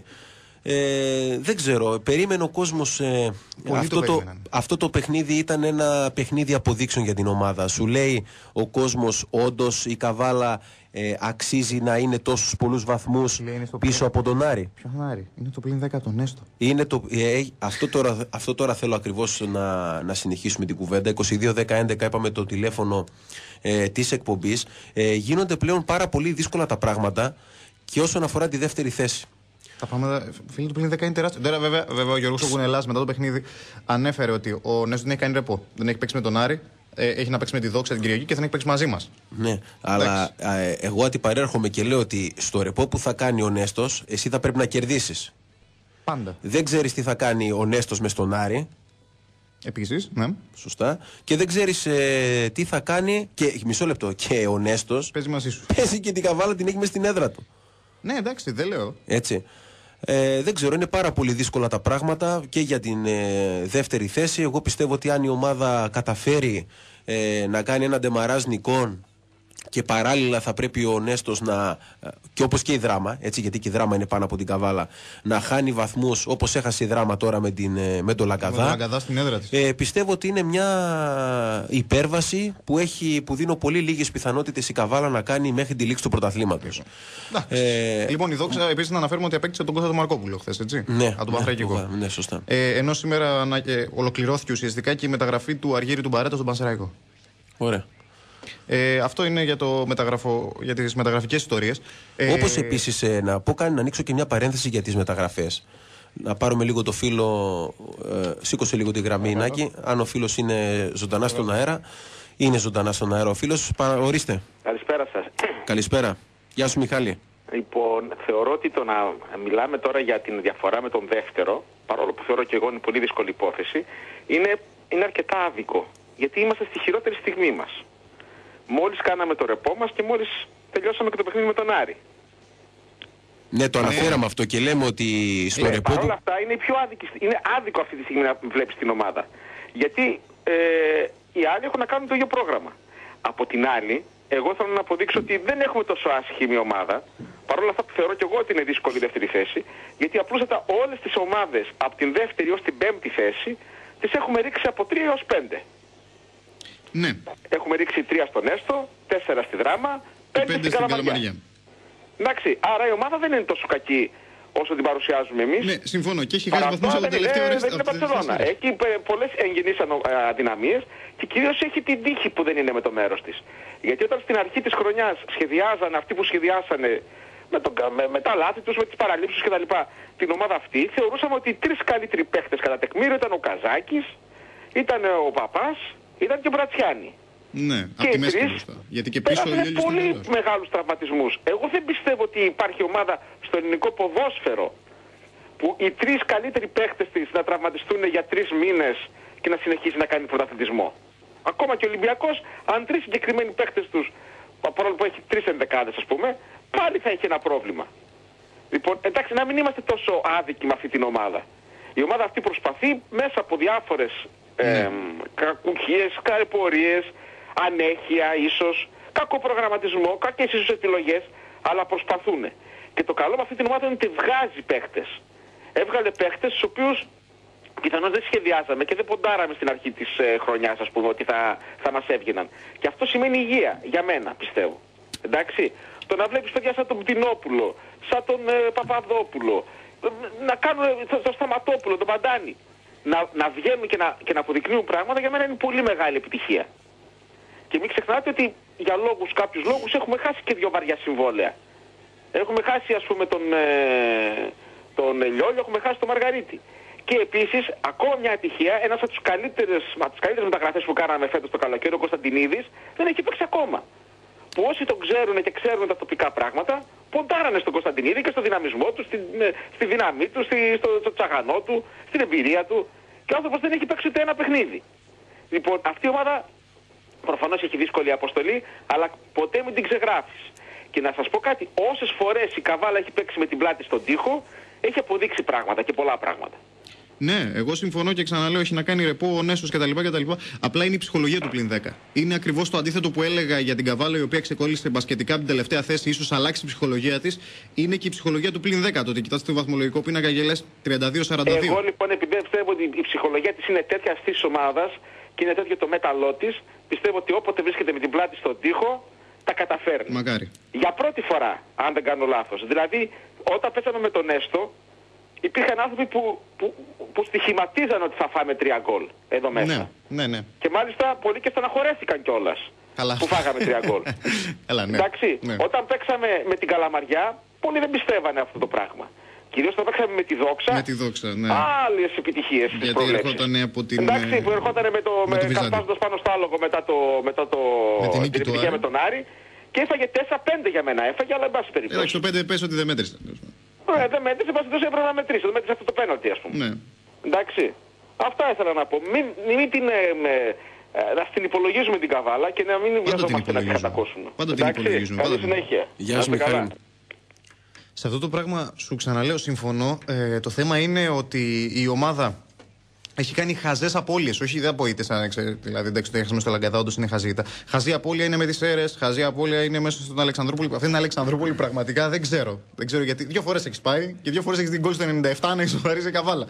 Ε, δεν ξέρω, περίμενε ο κόσμος ε, αυτό, το, το, αυτό το παιχνίδι ήταν ένα παιχνίδι αποδείξεων για την ομάδα. Σου λέει ο κόσμος όντως η Καβάλα ε, αξίζει να είναι τόσους πολλούς βαθμούς πίσω πλήν... από τον Άρη. Ποιον Άρη, είναι το πλήν δέκα τον έστω. Είναι το, ε, ε, αυτό, τώρα, αυτό τώρα θέλω ακριβώς να, να συνεχίσουμε την κουβέντα. είκοσι δύο δέκα έντεκα είπαμε το τηλέφωνο ε, της εκπομπής. ε, Γίνονται πλέον πάρα πολύ δύσκολα τα πράγματα και όσον αφορά τη δεύτερη θέση. Τα πράγματα, φίλοι του πλήν δέκα είναι τεράστιο. Τώρα, βέβαια, βέβαια, ο Γιώργος Κουνελάς μετά το παιχνίδι ανέφερε ότι ο Νέστος δεν έχει κάνει ρεπό. Δεν έχει παίξει με τον Άρη, ε, έχει να παίξει με τη Δόξα την Κυριακή και δεν έχει παίξει μαζί μας. Ναι, αλλά ε, εγώ αντιπαρέρχομαι και λέω ότι στο ρεπό που θα κάνει ο Νέστος, εσύ θα πρέπει να κερδίσεις. Πάντα. Δεν ξέρεις τι θα κάνει ο Νέστος με στον Άρη. Επίσης, ναι. Σωστά. Και δεν ξέρεις ε, τι θα κάνει. Και μισό λεπτό. Και ο Νέστος παίζει μαζί σου. Παίζει και την Καβάλα, την έχει μες στην έδρα του. Ναι, εντάξει, δεν λέω. Έτσι. Ε, δεν ξέρω, είναι πάρα πολύ δύσκολα τα πράγματα και για την ε, δεύτερη θέση. Εγώ πιστεύω ότι αν η ομάδα καταφέρει ε, να κάνει ένα ντεμαράζ νικών και παράλληλα θα πρέπει ο Νέστος να, και όπως και η Δράμα, έτσι, γιατί και η Δράμα είναι πάνω από την Καβάλα, να χάνει βαθμούς όπως έχασε η Δράμα τώρα με, την, με τον Λαγκαδά. Με τον Λαγκαδά στην έδρα της. Ε, πιστεύω ότι είναι μια υπέρβαση που, έχει, που δίνω πολύ λίγες πιθανότητες η Καβάλα να κάνει μέχρι τη λήξη του πρωταθλήματος. Ε, λοιπόν, η Δόξα επίσης να αναφέρουμε ότι απέκτησε τον Κώστα του Μαρκόπουλο χθες, έτσι. Ναι, από τον Πανσεραϊκό. Ναι, ναι, σωστά. Ε, ενώ σήμερα ε, ολοκληρώθηκε ουσιαστικά και η μεταγραφή του Αργύρη του Μπαρέτα στον Πανσεραϊκό. Ωραία. Ε, αυτό είναι για, το μεταγραφο... για τις μεταγραφικές ιστορίες. Όπως ε... επίσης ε, να πω κάνει να ανοίξω και μια παρένθεση για τις μεταγραφές. Να πάρουμε λίγο το φίλο, ε, σήκωσε λίγο τη γραμμή Νάκη, αν ο φίλος είναι ζωντανά στον αέρα. Είναι ζωντανά στον αέρα ο φίλος, Πα... ορίστε. Καλησπέρα σας. Καλησπέρα. Γεια σου Μιχάλη. Λοιπόν, θεωρώ ότι το να μιλάμε τώρα για την διαφορά με τον δεύτερο, παρόλο που θεωρώ και εγώ είναι πολύ δύσκολη υπόθεση, είναι, είναι αρκετά άδικο. Γιατί είμαστε στη χειρότερη στιγμή μας. Μόλις κάναμε το ρεπό μας και μόλις τελειώσαμε και το παιχνίδι με τον Άρη. Ναι, το αναφέραμε αυτό και λέμε ότι στο ναι, ρεπό παρ' του... όλα αυτά είναι, πιο άδικη, είναι άδικο αυτή τη στιγμή να βλέπεις την ομάδα. Γιατί ε, οι άλλοι έχουν να κάνουν το ίδιο πρόγραμμα. Από την άλλη, εγώ θέλω να αποδείξω ότι δεν έχουμε τόσο άσχημη ομάδα. Παρ' όλα αυτά που θεωρώ και εγώ ότι είναι δύσκολη η δεύτερη θέση. Γιατί απλούστατα όλες τις ομάδες από την δεύτερη ως την πέμπτη θέση τις έχουμε ρίξει από τρία έως πέντε. Ναι. Έχουμε ρίξει τρία στον Έστω, τέσσερα στη Δράμα, πέντε στην Καλαμαριά. Εντάξει, άρα η ομάδα δεν είναι τόσο κακή όσο την παρουσιάζουμε εμείς. Ναι, συμφωνώ. Και έχει χάσει βαθμούς από τα τελευταία ώρα. Δεν είναι Μπαρσελόνα. Έχει πολλές εγγενείς αδυναμίες και κυρίως έχει την τύχη που δεν είναι με το μέρος της. Γιατί όταν στην αρχή της χρονιάς σχεδιάζανε αυτοί που σχεδιάσανε με, το, με, με τα λάθη τους, με τις παραλήψεις κτλ. Την ομάδα αυτή, θεωρούσαμε ότι οι τρεις καλύτεροι παίχτες κατά τεκμήριο ήταν ο Καζάκης, ήταν ο Παπάς, ήταν και ο Μπρατσιάνη. Ναι, από τη μέση μπροστά. Γιατί και πίσω είναι πολύ μεγάλους τραυματισμούς. Εγώ δεν πιστεύω ότι υπάρχει ομάδα στο ελληνικό ποδόσφαιρο που οι τρεις καλύτεροι παίχτες της να τραυματιστούν για τρεις μήνες και να συνεχίσει να κάνει πρωταθλητισμό. Ακόμα και ο Ολυμπιακός, αν τρεις συγκεκριμένοι παίχτες τους, παρόλο που έχει τρεις ενδεκάδες ας πούμε, πάλι θα έχει ένα πρόβλημα. Λοιπόν, εντάξει, να μην είμαστε τόσο άδικοι με αυτή την ομάδα. Η ομάδα αυτή προσπαθεί μέσα από διάφορες ναι. ε, κακουχίες, καρεπορίες, ανέχεια ίσως, κακό προγραμματισμό, κακές ίσως επιλογές, αλλά προσπαθούν. Και το καλό με αυτή την ομάδα είναι ότι βγάζει παίχτες. Έβγαλε παίχτες στους οποίους πιθανώς δεν σχεδιάζαμε και δεν ποντάραμε στην αρχή της ε, χρονιάς, ας πούμε, ότι θα, θα μας έβγαιναν. Και αυτό σημαίνει υγεία, για μένα, πιστεύω. Εντάξει. Το να βλέπεις παιδιά σαν τον Πτηνόπουλο, σαν τον ε, Παπαδόπουλο, να κάνουν το, το Σταματόπουλο, τον Παντάνη, να, να βγαίνουν και να, και να αποδεικνύουν πράγματα, για μένα είναι πολύ μεγάλη επιτυχία. Και μην ξεχνάτε ότι για λόγους, κάποιους λόγους έχουμε χάσει και δύο βαριά συμβόλαια. Έχουμε χάσει ας πούμε τον, ε, τον Λιόλιο, έχουμε χάσει τον Μαργαρίτη. Και επίσης, ακόμα μια επιτυχία, ένας από τους καλύτερες, από τις καλύτερες μεταγραφές που κάναμε φέτος το καλοκαίρι, ο Κωνσταντινίδης, δεν έχει παίξει ακόμα. Που όσοι τον ξέρουν και ξέρουν τα τοπικά πράγματα, ποντάρανε στον Κωνσταντινίδη και στο δυναμισμό του, στη, στη δύναμή του, στη, στο, στο τσαγανό του, στην εμπειρία του. Και ο άνθρωπος δεν έχει παίξει ούτε ένα παιχνίδι. Λοιπόν, αυτή η ομάδα προφανώς έχει δύσκολη αποστολή, αλλά ποτέ μην την ξεγράφεις. Και να σας πω κάτι, όσες φορές η Καβάλα έχει παίξει με την πλάτη στον τοίχο, έχει αποδείξει πράγματα και πολλά πράγματα. Ναι, εγώ συμφωνώ και ξαναλέω, έχει να κάνει ρεπό, Νέσος κτλ. κτλ. Απλά είναι η ψυχολογία του πλην δέκα. Είναι ακριβώς το αντίθετο που έλεγα για την Καβάλα, η οποία ξεκόλλησε μπασκετικά από την τελευταία θέση, ίσως αλλάξει η ψυχολογία της. Είναι και η ψυχολογία του πλην δέκα. Το ότι κοιτάς το βαθμολογικό πίνακα και λες τριάντα δύο σαράντα δύο. Εγώ λοιπόν, επειδή πιστεύω ότι η ψυχολογία της είναι τέτοια αυτή τη ομάδα και είναι τέτοιο το μέταλλό της, πιστεύω ότι όποτε βρίσκεται με την πλάτη στον τοίχο, τα καταφέρνει. Μακάρι. Για πρώτη φορά, αν δεν κάνω λάθος. Δηλαδή, όταν πέσαμε με τον Έστω, υπήρχαν άνθρωποι που, που, που στοιχηματίζαν ότι θα φάμε τρία γκολ εδώ μέσα. Ναι, ναι, ναι. Και μάλιστα πολλοί και στεναχωρέθηκαν κιόλας που φάγαμε τρία γκολ. Καλά, ναι. Εντάξει, ναι. Όταν παίξαμε με την Καλαμαριά, πολλοί δεν πιστεύανε αυτό το πράγμα. Κυρίως όταν παίξαμε με τη Δόξα, με τη Δόξα ναι. άλλες επιτυχίες στις προβλέψεις. Ερχόταν από την... Εντάξει, που ερχόταν με το, με με καρπάζοντας πάνω στο άλογο μετά, το, μετά το, με την, την επιτυχία με τον Άρη και έφαγε τέσσερα πέντε για μένα, έφαγε, αλλά εν πάση περιπτώσει. Εντάξει, το πέντε πες ότι δεν μέτρησε. Ναι, δεν μέτρησε, εν πάση περιπτώσει έπρεπε να μετρήσει, δεν μέτρησε αυτό το πέναλτι, ας πούμε. Ναι. Εντάξει, αυτά ήθελα να πω. Μην, μην την... Ε, με, να την υπολογίζουμε την Καβάλα και να μην βιαζόμαστε να την κατακόσουμε. Πάντα την υπολογίζουμε. Καλή συνέχεια. Γεια σου, Μιχάλη. Σε αυτό το πράγμα σου ξαναλέω συμφωνώ. Ε, το θέμα είναι ότι η ομάδα έχει κάνει χαζές απώλειες. Όχι, δεν απόητες, αν ξέρετε. Δηλαδή, εντάξει, το έχασαμε στο Λαγκαδά, όντως είναι χαζίτα. Χαζή απώλεια είναι με τις Σέρρες, χαζή απώλεια είναι μέσα στον Αλεξανδρούπολη. Αυτή είναι Αλεξανδρούπολη, πραγματικά δεν ξέρω. Δεν ξέρω γιατί. Δύο φορές έχεις πάει και δύο φορές έχεις την γκολ στο ενενήντα επτά να ισοφαρίσει Καβάλα.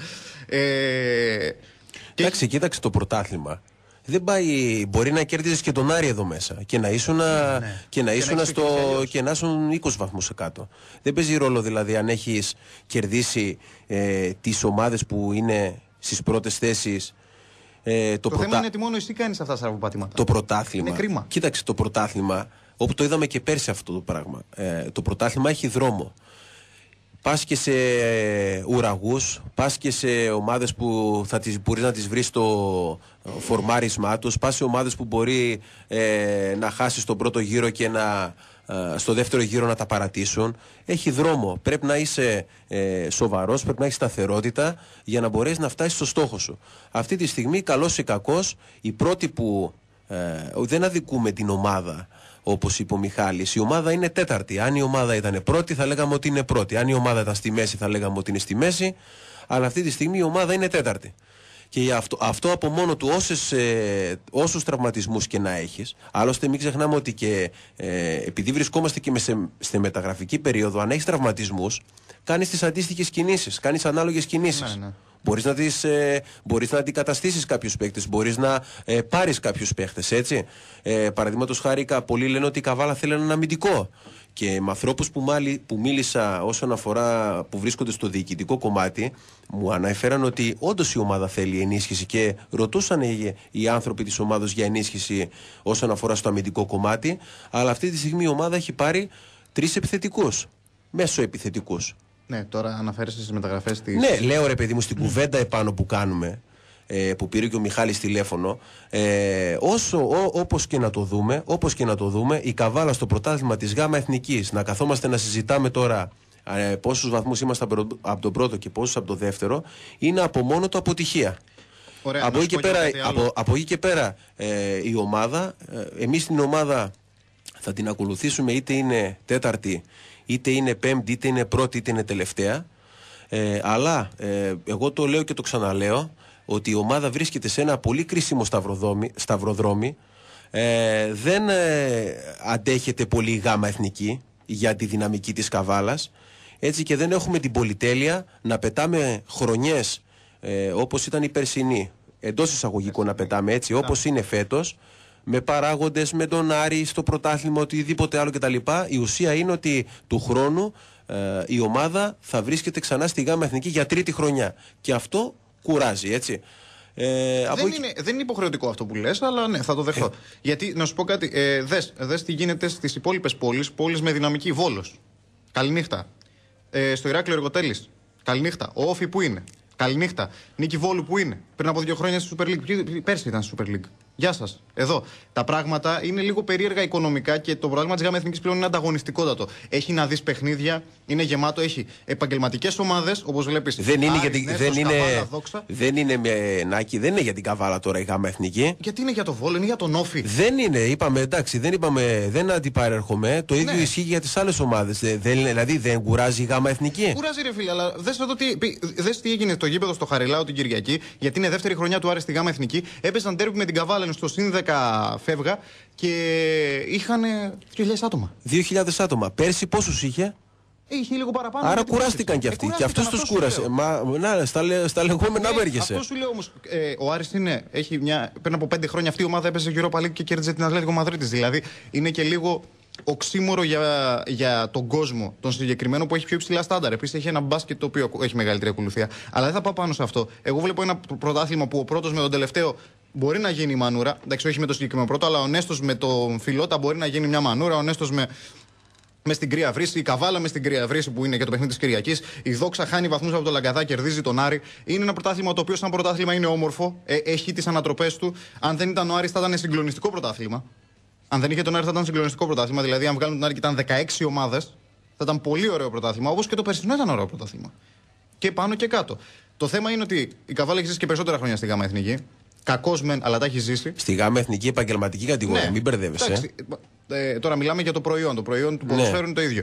Ε, εντάξει, και... κοίταξε το πρωτάθλημα. Δεν πάει, μπορεί να κέρδιζες και τον Άρη εδώ μέσα και να ήσουν, ναι. και να ήσουν, και στο, και να ήσουν είκοσι βαθμούς κάτω. Δεν παίζει ρόλο δηλαδή αν έχεις κερδίσει ε, τις ομάδες που είναι στις πρώτες θέσεις. Ε, το το πρωτα... θέμα είναι ότι μόνο εσύ κάνεις αυτά τα στραβοπατήματα. Το πρωτάθλημα. Είναι κρίμα. Κοίταξε, το πρωτάθλημα, όπου το είδαμε και πέρσι αυτό το πράγμα. Ε, το πρωτάθλημα έχει δρόμο. Πας και σε ουραγούς, πας και σε ομάδες που θα τις, μπορείς να τις βρεις στο φορμάρισμά τους, πας σε ομάδες που μπορεί ε, να χάσεις τον πρώτο γύρο και να, ε, στο δεύτερο γύρο να τα παρατήσουν. Έχει δρόμο. Πρέπει να είσαι ε, σοβαρός, πρέπει να έχεις σταθερότητα για να μπορέσεις να φτάσεις στο στόχο σου. Αυτή τη στιγμή, καλός ή κακός, οι πρώτοι που ε, δεν αδικούμε την ομάδα όπως είπε ο Μιχάλης. Η ομάδα είναι τέταρτη. Αν η ομάδα ήταν πρώτη, θα λέγαμε ότι είναι πρώτη. Αν η ομάδα ήταν στη μέση, θα λέγαμε ότι είναι στη μέση. Αλλά αυτή τη στιγμή η ομάδα είναι τέταρτη. Και αυτό, αυτό από μόνο του, όσες, ε, όσους τραυματισμούς και να έχεις, άλλωστε μην ξεχνάμε ότι και ε, επειδή βρισκόμαστε και σε, στη μεταγραφική περίοδο, αν έχεις τραυματισμούς, κάνεις τις αντίστοιχες κινήσεις, κάνεις ανάλογες κινήσεις. Ναι, ναι. Μπορείς να, τις, ε, μπορείς να αντικαταστήσεις κάποιους παίκτες, μπορείς να ε, πάρεις κάποιους παίκτες, έτσι. Ε, Παραδείγματος χάρη, πολλοί λένε ότι η Καβάλα θέλει έναν αμυντικό. Και με ανθρώπους που, που μίλησα όσον αφορά που βρίσκονται στο διοικητικό κομμάτι, μου αναφέραν ότι όντως η ομάδα θέλει ενίσχυση και ρωτούσαν οι, οι άνθρωποι της ομάδας για ενίσχυση όσον αφορά στο αμυντικό κομμάτι. Αλλά αυτή τη στιγμή η ομάδα έχει πάρει τρεις επιθετικούς, μέσο επιθετικούς. Ναι, τώρα αναφέρεσαι στις μεταγραφές της. Ναι, λέω ρε παιδί μου στην κουβέντα επάνω που κάνουμε, ε, που πήρε και ο Μιχάλης τηλέφωνο, ε, όσο, ό, όπως και να το δούμε, όπως και να το δούμε, η Καβάλα στο πρωτάθλημα της ΓΑΜΑ Εθνικής, να καθόμαστε να συζητάμε τώρα ε, πόσους βαθμούς είμαστε από τον πρώτο και πόσους από το δεύτερο, είναι από μόνο το αποτυχία. Ωραία, από, εκεί και πέρα, από, από εκεί και πέρα ε, η ομάδα, ε, εμείς την ομάδα θα την ακολουθήσουμε είτε είναι τέταρτη, είτε είναι πέμπτη, είτε είναι πρώτη, είτε είναι τελευταία. Ε, αλλά ε, εγώ το λέω και το ξαναλέω ότι η ομάδα βρίσκεται σε ένα πολύ κρίσιμο σταυροδρόμι, σταυροδρόμι. Ε, δεν ε, αντέχεται πολύ η ΓΑΜΑ Εθνική για τη δυναμική της Καβάλας, έτσι, και δεν έχουμε την πολυτέλεια να πετάμε χρονιές ε, όπως ήταν η περσινή, εντός εισαγωγικών να πετάμε έτσι, όπως είναι φέτος, με παράγοντες, με τον Άρη στο πρωτάθλημα, οτιδήποτε άλλο κτλ. Η ουσία είναι ότι του χρόνου ε, η ομάδα θα βρίσκεται ξανά στη ΓΑΜΑ Εθνική για τρίτη χρονιά. Και αυτό κουράζει, έτσι. Ε, δεν, από... είναι, δεν είναι υποχρεωτικό αυτό που λες, αλλά ναι, θα το δεχτώ. Ε. Γιατί, να σου πω κάτι, ε, δες, δες τι γίνεται στις υπόλοιπες πόλεις, πόλεις με δυναμική. Βόλος, καληνύχτα. Ε, στο Ηράκλειο Εργοτέλης, καληνύχτα. Ο Όφι που είναι, καληνύχτα. Νίκη Βόλου που είναι, πριν από δύο χρόνια στη Super League. Πέρσι ήταν στη Super League. Γεια σας. Εδώ. Τα πράγματα είναι λίγο περίεργα οικονομικά και το πρόγραμμα της ΓΑΜΑ Εθνικής πλέον είναι ανταγωνιστικότατο. Έχει να δεις παιχνίδια, είναι γεμάτο, έχει επαγγελματικές ομάδες, όπως βλέπεις. Δεν είναι, για την, δεν, είναι, δεν είναι με Νάκη, δεν είναι για την Καβάλα τώρα η ΓΑΜΑ Εθνική. Γιατί είναι για το Βόλο, είναι για τον Όφι. Δεν είναι, είπαμε, εντάξει, δεν είπαμε, δεν αντιπαρέρχομαι. Το ίδιο ναι. ισχύει για τις άλλες ομάδες. Δηλαδή δεν κουράζει η ΓΑΜΑ Εθνική. Κουράζει, ρε φίλε, αλλά δες εδώ τι, δες τι έγινε στο γήπεδο στο Χαριλάου την Κυριακή, γιατί είναι δεύτερη χρονιά του Άρη στη ΓΑΜΑ Εθνική. Έπαιζαν τέρπι με την Καβάλα στο συν δέκα φεύγα και είχαν δύο χιλιάδες άτομα. δύο χιλιάδες άτομα. Πέρσι πόσους είχε? Είχε λίγο παραπάνω. Άρα κουράστηκαν κι αυτοί. Ε, και αυτούς τους κούρασε. Μα, να, στα, στα λεγόμενα ε, μέργεσαι. Αυτό σου λέω όμως. Ε, ο Άρης είναι, έχει μια, πριν από πέντε χρόνια αυτή η ομάδα έπαιζε Europa League και κέρδιζε την Ατλέτικο Μαδρίτης. Δηλαδή είναι και λίγο οξύμορο για, για τον κόσμο, τον συγκεκριμένο που έχει πιο υψηλά στάνταρ. Επίσης έχει ένα μπάσκετ το οποίο έχει μεγαλύτερη ακολουθία. Αλλά δεν θα πάω πάνω σε αυτό. Εγώ βλέπω ένα πρωτάθλημα που ο πρώτος με τον τελευταίο μπορεί να γίνει η μανούρα. Εντάξει, όχι με το συγκεκριμένο πρώτο, αλλά ο Νέστος με τον Φιλότα μπορεί να γίνει μια μανούρα. Ο Νέστος με, με στην Κρύα Βρύση, η Καβάλα με στην Κρύα Βρύση που είναι και το παιχνίδι της Κυριακής. Η Δόξα χάνει βαθμούς από το Λαγκαδά, κερδίζει τον Άρη. Είναι ένα πρωτάθλημα το οποίο, σαν πρωτάθλημα, είναι όμορφο. Ε, έχει τις ανατροπές του. Αν δεν ήταν ο Άρης, θα ήταν συγκλονιστικό πρωτάθλημα. Αν δεν είχε τον Άρη, θα ήταν συγκλονιστικό πρωτάθλημα. Δηλαδή, αν βγάλουν τον Άρη και ήταν δεκαέξι ομάδες, θα ήταν πολύ ωραίο πρωτάθλημα. Όπως και το περσινό ήταν ωραίο πρωτάθλημα. Και πάνω και κάτω. Το θέμα είναι ότι η Καβάλα έχει ζήσει και περισσότερα χρόνια στη ΓΑΜΑ Εθνική. Κακός μεν, αλλά τα έχει ζήσει. Στη ΓΑΜΑ Εθνική επαγγελματική κατηγορία, ναι, μην μπερδεύεσαι. Εντάξει, ε, τώρα μιλάμε για το προϊόν. Το προϊόν του ποδοσφαίρου ναι. είναι το ίδιο.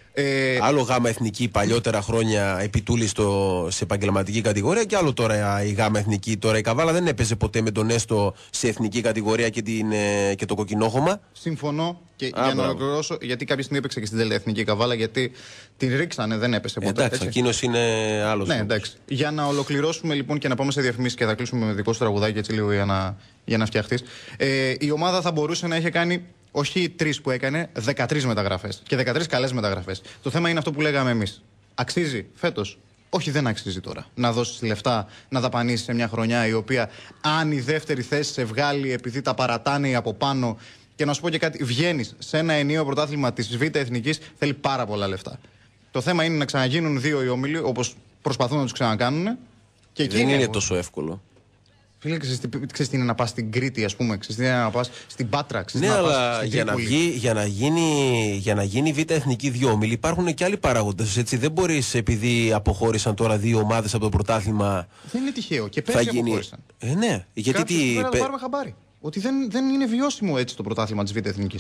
Ε, άλλο ΓΑΜΑ Εθνική παλιότερα χρόνια επιτούλη στο, σε επαγγελματική κατηγορία και άλλο τώρα η ΓΑΜΑ Εθνική. Τώρα η Καβάλα δεν έπαιζε ποτέ με τον Έστω σε εθνική κατηγορία και, την, ε, και το κοκκινόχωμα. Συμφωνώ και Α, για να ολοκληρώσω, γιατί κάποια στιγμή έπαιξε και στην Δέλτα Εθνική Καβάλα, γιατί την ρίξανε, δεν έπεσε ποτέ. Εντάξει, εκείνος είναι άλλος. Ναι, εντάξει. Για να ολοκληρώσουμε λοιπόν και να πάμε σε διαφημίσεις και θα κλείσουμε με δικό σου τραγουδάκι έτσι λίγο για να, για να φτιαχτείς. Ε, η ομάδα θα μπορούσε να είχε κάνει. Όχι τρεις που έκανε, δεκατρείς μεταγραφές. Και δεκατρείς καλές μεταγραφές. Το θέμα είναι αυτό που λέγαμε εμείς. Αξίζει φέτος? Όχι, δεν αξίζει τώρα. Να δώσεις λεφτά, να δαπανίσεις σε μια χρονιά η οποία, αν η δεύτερη θέση σε βγάλει επειδή τα παρατάνε οι από πάνω. Και να σου πω και κάτι, βγαίνεις σε ένα ενιαίο πρωτάθλημα της Β' Εθνικής, θέλει πάρα πολλά λεφτά. Το θέμα είναι να ξαναγίνουν δύο οι όμιλοι, όπως προσπαθούν να τους ξανακάνουν. Και δεν είναι εγώ... τόσο εύκολο. Φίλε, ξέρεις τι είναι να πας στην Κρήτη, ας πούμε, ξέρεις τι είναι να πας στην Πάτρα, ναι, να αλλά πας για, να βγει, για, να γίνει, για να γίνει Β' Εθνική δύο όμιλοι υπάρχουν και άλλοι παράγοντες, έτσι. Δεν μπορείς, επειδή αποχώρησαν τώρα δύο ομάδες από το πρωτάθλημα. Δεν είναι τυχαίο. Και πέρσι γίνει... αποχώρησαν. Ε, ναι. Γιατί Κάποιος τι. Πρέπει να το πάρουμε χαμπάρι. Ότι δεν, δεν είναι βιώσιμο έτσι το πρωτάθλημα της Β' Εθνικής.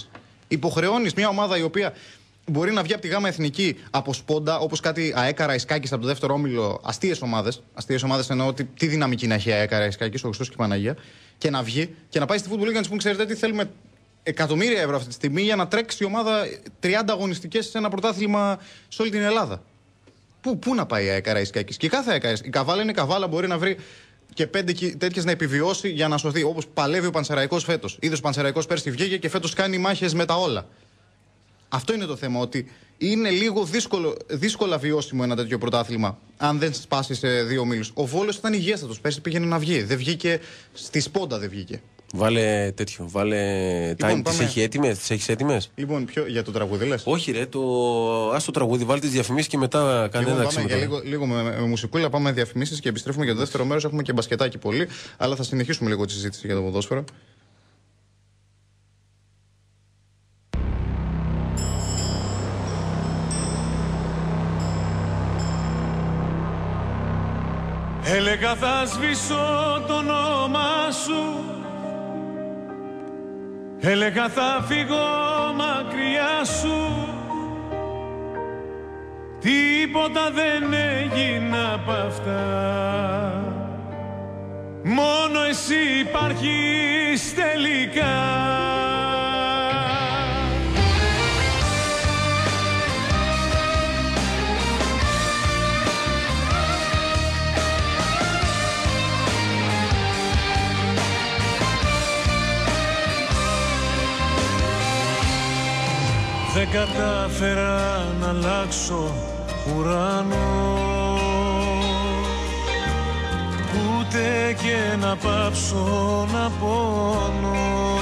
Υποχρεώνεις μια ομάδα η οποία μπορεί να βγει από τη γάμα εθνική από σπόντα, όπως κάτι ΑΕΚ Καραϊσκάκης από το δεύτερο όμιλο, αστείες ομάδες. Αστείες ομάδες εννοώ ότι τι δυναμική να έχει η ΑΕΚ Καραϊσκάκης, ο Χριστός και η Παναγία, και να βγει και να πάει στη Football League και να του πούμε: ξέρετε τι, θέλουμε εκατομμύρια ευρώ αυτή τη στιγμή για να τρέξει η ομάδα τριάντα αγωνιστικές σε ένα πρωτάθλημα σε όλη την Ελλάδα. Πού, πού να πάει η ΑΕΚ Καραϊσκάκης? Και κάθε ΑΕΚ, η Καβάλα είναι Καβάλα, μπορεί να βρει και πέντε τέτοιες να επιβιώσει για να σωθεί. Όπως παλεύει ο Πανσεραϊκός φέτος. Είδες ο Πανσεραϊκός πέρσι βγήκε και φέτος κάνει μάχες με τα όλα. Αυτό είναι το θέμα, ότι είναι λίγο δύσκολο, δύσκολα βιώσιμο ένα τέτοιο πρωτάθλημα, αν δεν σπάσει σε δύο ομίλους. Ο Βόλος ήταν υγιέστατος. Πέρσι πήγαινε να βγει. Δεν βγήκε στη σπόντα, δεν βγήκε. Βάλε τέτοιο. Βάλε. Λοιπόν, τις έχει έτοιμες, τις έχεις έτοιμες. Λοιπόν, ποιο, για το τραγούδι λες? Όχι, ρε, το. Ας το τραγούδι, βάλει τις διαφημίσεις και μετά κάνε Λοιπόν, ένα πάμε για λίγο, λίγο με, με μουσικούλα, πάμε με διαφημίσεις και επιστρέφουμε για το δεύτερο μέρος. Έχουμε και μπασκετάκι πολύ, αλλά θα συνεχίσουμε λίγο τη συζήτηση για το ποδόσφαιρο. Έλεγα θα σβήσω το όνομα σου, έλεγα θα φύγω μακριά σου, τίποτα δεν έγινε απ' αυτά, μόνο εσύ υπάρχεις τελικά. Δεν κατάφερα να αλλάξω ουρανό, ούτε και να πάψω να πονώ.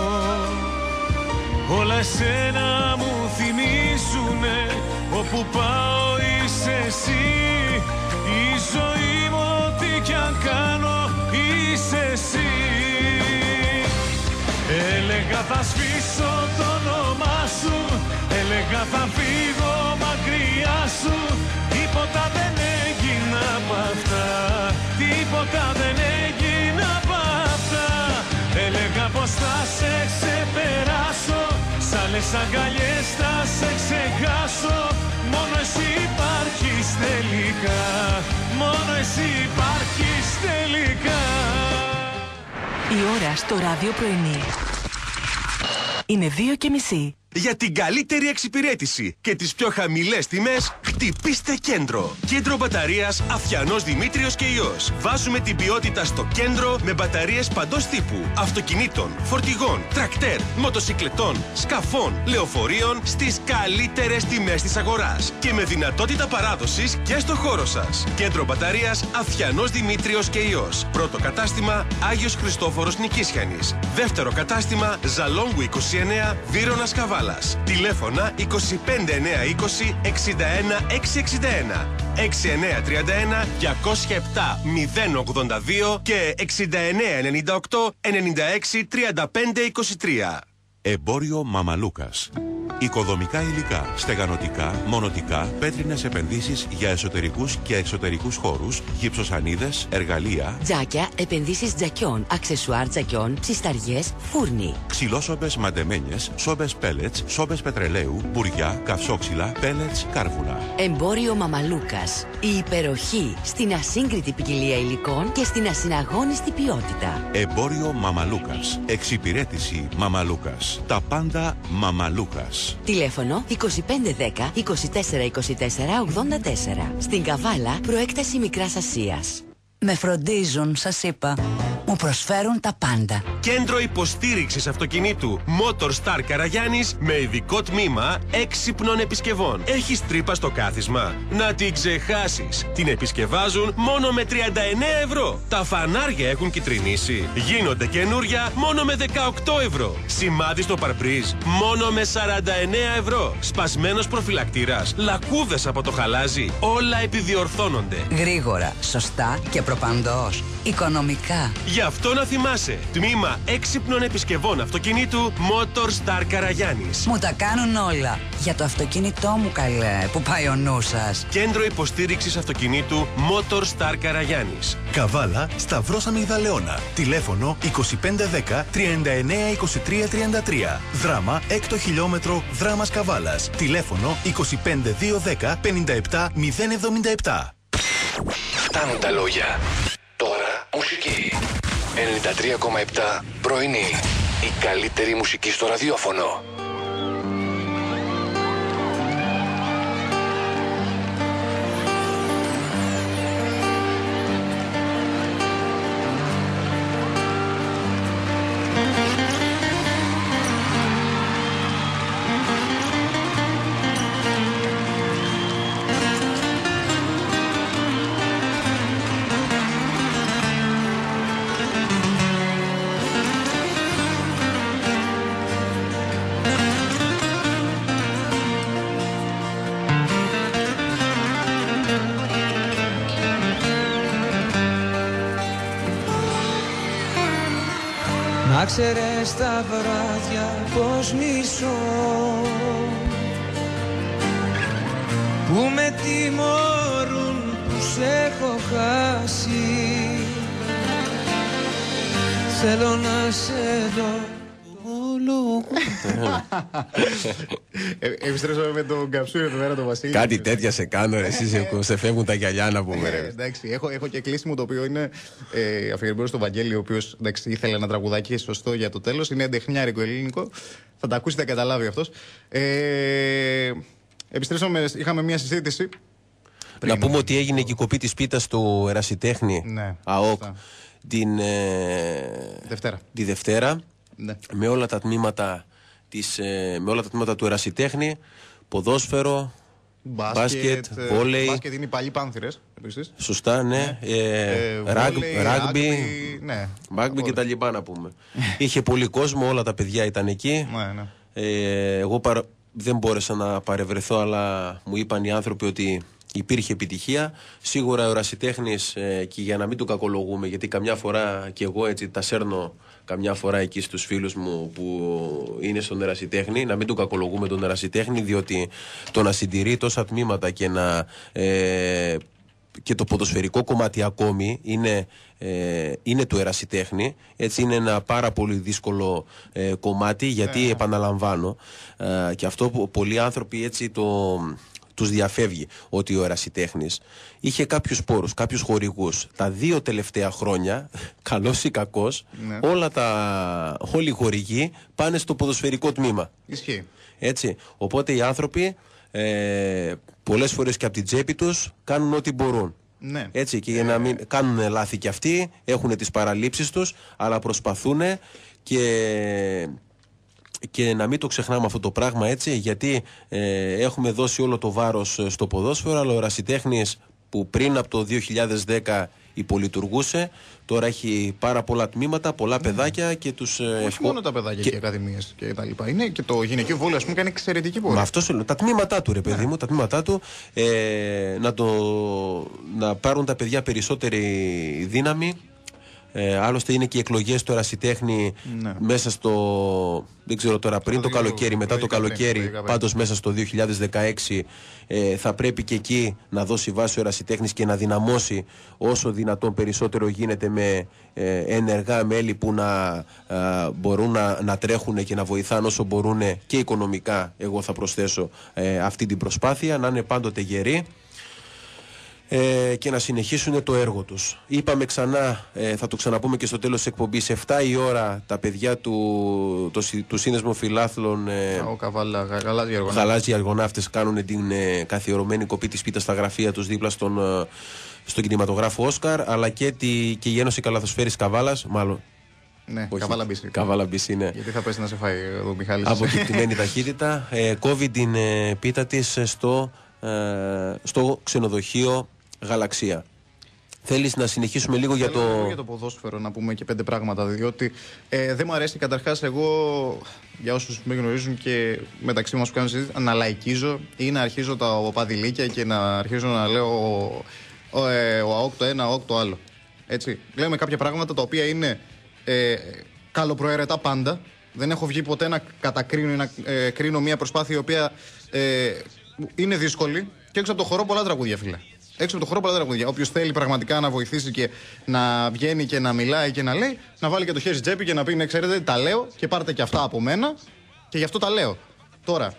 Όλα εσένα μου θυμίζουνε, όπου πάω είσαι εσύ. Η ζωή μου ό,τι κι αν κάνω είσαι εσύ. Έλεγα θα σβήσω το όνομά σου, έλεγα θα φύγω μακριά σου, τίποτα δεν έγινα απ' αυτά, τίποτα δεν έγινα απ' αυτά. Έλεγα πως θα σε ξεπεράσω, σ' άλλες αγκαλιές θα σε ξεχάσω, μόνο εσύ υπάρχεις τελικά, μόνο εσύ υπάρχεις τελικά. Η ώρα στο ράδιο πρωινή είναι δύο και μισή. Για την καλύτερη εξυπηρέτηση και τις πιο χαμηλές τιμές, χτυπήστε Κέντρο. Κέντρο μπαταρίας Αφιανός Δημήτριος και Υιός. Βάζουμε την ποιότητα στο κέντρο με μπαταρίες παντός τύπου. Αυτοκινήτων, φορτηγών, τρακτέρ, μοτοσικλετών, σκαφών, λεωφορείων στις καλύτερες τιμές της αγοράς. Και με δυνατότητα παράδοσης και στο χώρο σας. Κέντρο μπαταρίας Αφιανός Δημήτριος και Υιός. Πρώτο κατάστημα Άγιος Χριστόφορος Νικήσιανης. Δεύτερο κατάστημα Ζαλόγκου είκοσι εννέα Βύρωνας Καβάλας. Τηλέφωνα είκοσι πέντε εννιακόσια είκοσι εξήντα ένα εξακόσια εξήντα ένα, έξι εννιακόσια τριάντα ένα διακόσια επτά μηδέν ογδόντα δύο και εξήντα εννέα ενενήντα οκτώ ενενήντα έξι τριάντα πέντε είκοσι τρία. Εμπόριο Μαμαλούκας. Οικοδομικά υλικά, στεγανοτικά, μονοτικά, πέτρινες επενδύσεις για εσωτερικούς και εξωτερικούς χώρους, γυψοσανίδες, εργαλεία, τζάκια, επενδύσεις τζακιών, αξεσουάρ τζακιών, ψισταριές, φούρνοι. Ξυλόσομπες μαντεμένιες, σόμπες πέλετς, σόμπες πετρελαίου, μπουριά, καυσόξυλα, πέλετς, κάρβουνα. Εμπόριο Μαμαλούκας. Η υπεροχή στην ασύγκριτη ποικιλία υλικών και στην ασυναγώνιστη ποιότητα. Εμπόριο Μαμαλούκας. Εξυπηρέτηση Μαμαλούκας. Τα πάντα Μαμαλούκας. Τηλέφωνο είκοσι πέντε δέκα είκοσι τέσσερα είκοσι τέσσερα ογδόντα τέσσερα. Στην Καβάλα, προέκταση Μικράς Ασίας. Με φροντίζουν, σας είπα. Μου προσφέρουν τα πάντα. Κέντρο υποστήριξης αυτοκινήτου Motor Star Καραγιάννης με ειδικό τμήμα έξυπνων επισκευών. Έχεις τρύπα στο κάθισμα? Να την ξεχάσεις. Την επισκευάζουν μόνο με τριάντα εννέα ευρώ. Τα φανάρια έχουν κυτρινήσει. Γίνονται καινούρια μόνο με δεκαοκτώ ευρώ. Σημάδι στο παρμπρίζ μόνο με σαράντα εννέα ευρώ. Σπασμένος προφυλακτήρας, λακκούδες από το χαλάζι. Όλα επιδιορθώνονται. Γρήγορα, σωστά και προπαντός. Οικονομικά. Για Γι' αυτό να θυμάσαι. Τμήμα έξυπνων επισκευών αυτοκινήτου Motor Star Καραγιάννης. Μου τα κάνουν όλα. Για το αυτοκίνητό μου, καλέ, που πάει ο νου σας. Κέντρο υποστήριξης αυτοκινήτου Motor Star Καραγιάννης. Καβάλα, Σταυρός Αμυγδαλεώνα. Τηλέφωνο είκοσι πέντε δέκα τριάντα εννέα είκοσι τρία τριάντα τρία. Δράμα έκτο χιλιόμετρο Δράμας Καβάλας. Τηλέφωνο είκοσι πέντε δύο δέκα πενήντα επτά μηδέν εβδομήντα επτά. Φτάνουν τα λόγια. Τώρα μουσική. ενενήντα τρία κόμμα επτά πρωινή. Η καλύτερη μουσική στο ραδιόφωνο. Να ξέρεις τα βράδια πως μισώ, που με τιμωρούν που σε έχω χάσει. Θέλω να σε δω όλο. Επιστρέψαμε με τον Καψούρη εδώ πέρα, τον Βασίλη. Κάτι τέτοια σε κάνω, ρε, εσύ σε φεύγουν τα γυαλιά να πούμε. Ρε. Εντάξει, έχω, έχω και κλείσιμο το οποίο είναι ε, αφιερωμένο στον Βαγγέλη, ο οποίος ήθελε ένα τραγουδάκι σωστό για το τέλος. Είναι εντεχνιάρικο ελληνικό. Θα τα ακούσει, θα καταλάβει αυτός. Ε, επιστρέψαμε, είχαμε μια συζήτηση. Να πούμε ότι έγινε και η κοπή της πίτας του Ερασιτέχνη, ναι, ΑΟΚ, την ε, Δευτέρα. τη Δευτέρα, ναι, με όλα τα τμήματα της, ε, με όλα τα τμήματα του Ερασιτέχνη, ποδόσφαιρο, μπάσκετ, βόλεϊ. Μπάσκετ είναι οι παλιοί πάνθυρες, επίσης. Σωστά, ναι. ναι. Ε, ε, Ράγμπι, ναι, ράγμπι και τα λοιπά να πούμε. Είχε πολύ κόσμο, όλα τα παιδιά ήταν εκεί. Ναι, ναι. Ε, εγώ παρα... δεν μπόρεσα να παρευρεθώ, αλλά μου είπαν οι άνθρωποι ότι υπήρχε επιτυχία. Σίγουρα ο Ερασιτέχνης, ε, και για να μην του κακολογούμε, γιατί καμιά φορά και εγώ έτσι τα σέρνω καμιά φορά εκεί στους φίλους μου που είναι στον Ερασιτέχνη, να μην του κακολογούμε τον Ερασιτέχνη, διότι το να συντηρεί τόσα τμήματα και να... Ε, και το ποδοσφαιρικό κομμάτι ακόμη είναι, ε, είναι του Ερασιτέχνη. Έτσι είναι ένα πάρα πολύ δύσκολο ε, κομμάτι, γιατί ε. επαναλαμβάνω ε, και αυτό που πολλοί άνθρωποι έτσι το, τους διαφεύγει, ότι ο Ερασιτέχνης είχε κάποιους πόρους, κάποιους χορηγούς. Τα δύο τελευταία χρόνια, καλός ή κακός, ναι, όλα τα, όλοι οι χορηγοί πάνε στο ποδοσφαιρικό τμήμα. Ισχύει. Έτσι, οπότε οι άνθρωποι Ε, πολλές φορές και από την τσέπη τους κάνουν ό,τι μπορούν. Ναι. Έτσι, και για να μην κάνουν λάθη κι αυτοί, έχουν τις παραλήψεις τους, αλλά προσπαθούν και, και να μην το ξεχνάμε αυτό το πράγμα, έτσι, γιατί ε, έχουμε δώσει όλο το βάρος στο ποδόσφαιρο, αλλά ο Ερασιτέχνης που πριν από το δύο χιλιάδες δέκα υπολειτουργούσε, τώρα έχει πάρα πολλά τμήματα, πολλά παιδάκια και τους... Όχι ευχο... μόνο τα παιδάκια και, και οι ακαδημίες και τα λοιπά. Είναι και το γυναικείο βόλεϊ, ας πούμε, κάνει εξαιρετική πορεία. Μα αυτό σου λέω. Τα τμήματά του, ρε παιδί, ναι, μου, τα τμήματά του, ε, να, το, να πάρουν τα παιδιά περισσότερη δύναμη. Ε, άλλωστε είναι και οι εκλογές του Ερασιτέχνη, ναι, μέσα στο, δεν ξέρω τώρα, πριν το, το καλοκαίρι, μετά το καλοκαίρι, πάντως μέσα στο δύο χιλιάδες δεκαέξι ε, θα πρέπει και εκεί να δώσει βάση ο Ερασιτέχνης και να δυναμώσει όσο δυνατόν περισσότερο γίνεται με ε, ενεργά μέλη που να ε, μπορούν να, να τρέχουν και να βοηθάνε όσο μπορούν και οικονομικά, εγώ θα προσθέσω, ε, αυτή την προσπάθεια, να είναι πάντοτε γεροί Ε, και να συνεχίσουν το έργο τους. Είπαμε ξανά, ε, θα το ξαναπούμε και στο τέλος της εκπομπής, εφτά η ώρα τα παιδιά του, το, του Σύνδεσμου Φιλάθλων ε, ο Καβάλα, γαλάζιοι αργοναύτες. Γαλάζιοι αργοναύτες κάνουν την ε, καθιερωμένη κοπή της πίτας στα γραφεία τους δίπλα στον, ε, στον κινηματογράφο Όσκαρ, αλλά και, τη, και η Ένωση Καλαθοσφαίρης Καβάλας, μάλλον. Ναι, Καβάλα Μπίση. Καβάλα Μπίση, ναι. Γιατί θα πέσει να σε φάει ο Μιχάλης. Από κεκτημένη ταχύτητα. Ε, κόβει την ε, πίτα της στο, ε, στο ξενοδοχείο Γαλαξία. Θέλεις να συνεχίσουμε λίγο για το... για το ποδόσφαιρο, να πούμε και πέντε πράγματα, διότι ε, δεν μου αρέσει καταρχάς εγώ, για όσους με γνωρίζουν και μεταξύ μας που κάνουν συζήτηση, να λαϊκίζω ή να αρχίζω τα οπαδηλίκια και να αρχίζω να λέω ο, ο, ε, ο ΑΟΚ το ένα, ο ΑΟΚ το άλλο. Έτσι. Λέμε κάποια πράγματα τα οποία είναι ε, καλοπροαίρετα πάντα. Δεν έχω βγει ποτέ να κατακρίνω ή να ε, κρίνω μια προσπάθεια η οποία ε, είναι δύσκολη. Και έξω από το χορό πολλά τραγούδια, φίλε. Έξω από το χορό πολλά τραγούδια. Όποιος θέλει πραγματικά να βοηθήσει και να βγαίνει και να μιλάει και να λέει, να βάλει και το χέρι στην τσέπη και να πει: ναι, ξέρετε, τα λέω και πάρτε και αυτά από μένα. Και γι' αυτό τα λέω. Τώρα,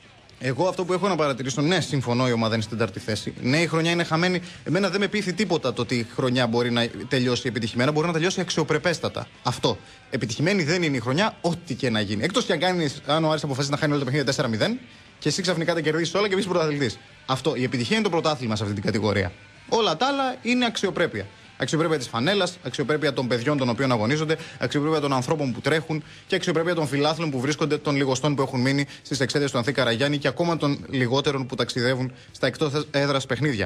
εγώ αυτό που έχω να παρατηρήσω, ναι, συμφωνώ, η ομάδα είναι στην τέταρτη θέση. Ναι, η χρονιά είναι χαμένη. Εμένα δεν με πείθει τίποτα το ότι η χρονιά μπορεί να τελειώσει επιτυχημένα, μπορεί να τελειώσει αξιοπρεπέστατα. Αυτό. Επιτυχημένη δεν είναι η χρονιά, ό,τι και να γίνει. Εκτός κι αν, κάνεις, αν ο Άρης αποφασίσει να χάνει όλα τα παιχνίδια τέσσερα μηδέν και εσύ ξαφνικά τα κερδίσεις όλα και βγεις πρωταθλητής. Αυτό. Η επιτυχία είναι το πρωτάθλημα σε αυτή την κατηγορία. Όλα τα άλλα είναι αξιοπρέπεια. Αξιοπρέπεια της φανέλας, αξιοπρέπεια των παιδιών των οποίων αγωνίζονται, αξιοπρέπεια των ανθρώπων που τρέχουν και αξιοπρέπεια των φιλάθλων που βρίσκονται, των λιγοστών που έχουν μείνει στις εξέδρες του Ανθή Καραγιάννη και ακόμα των λιγότερων που ταξιδεύουν στα εκτός έδρας παιχνίδια.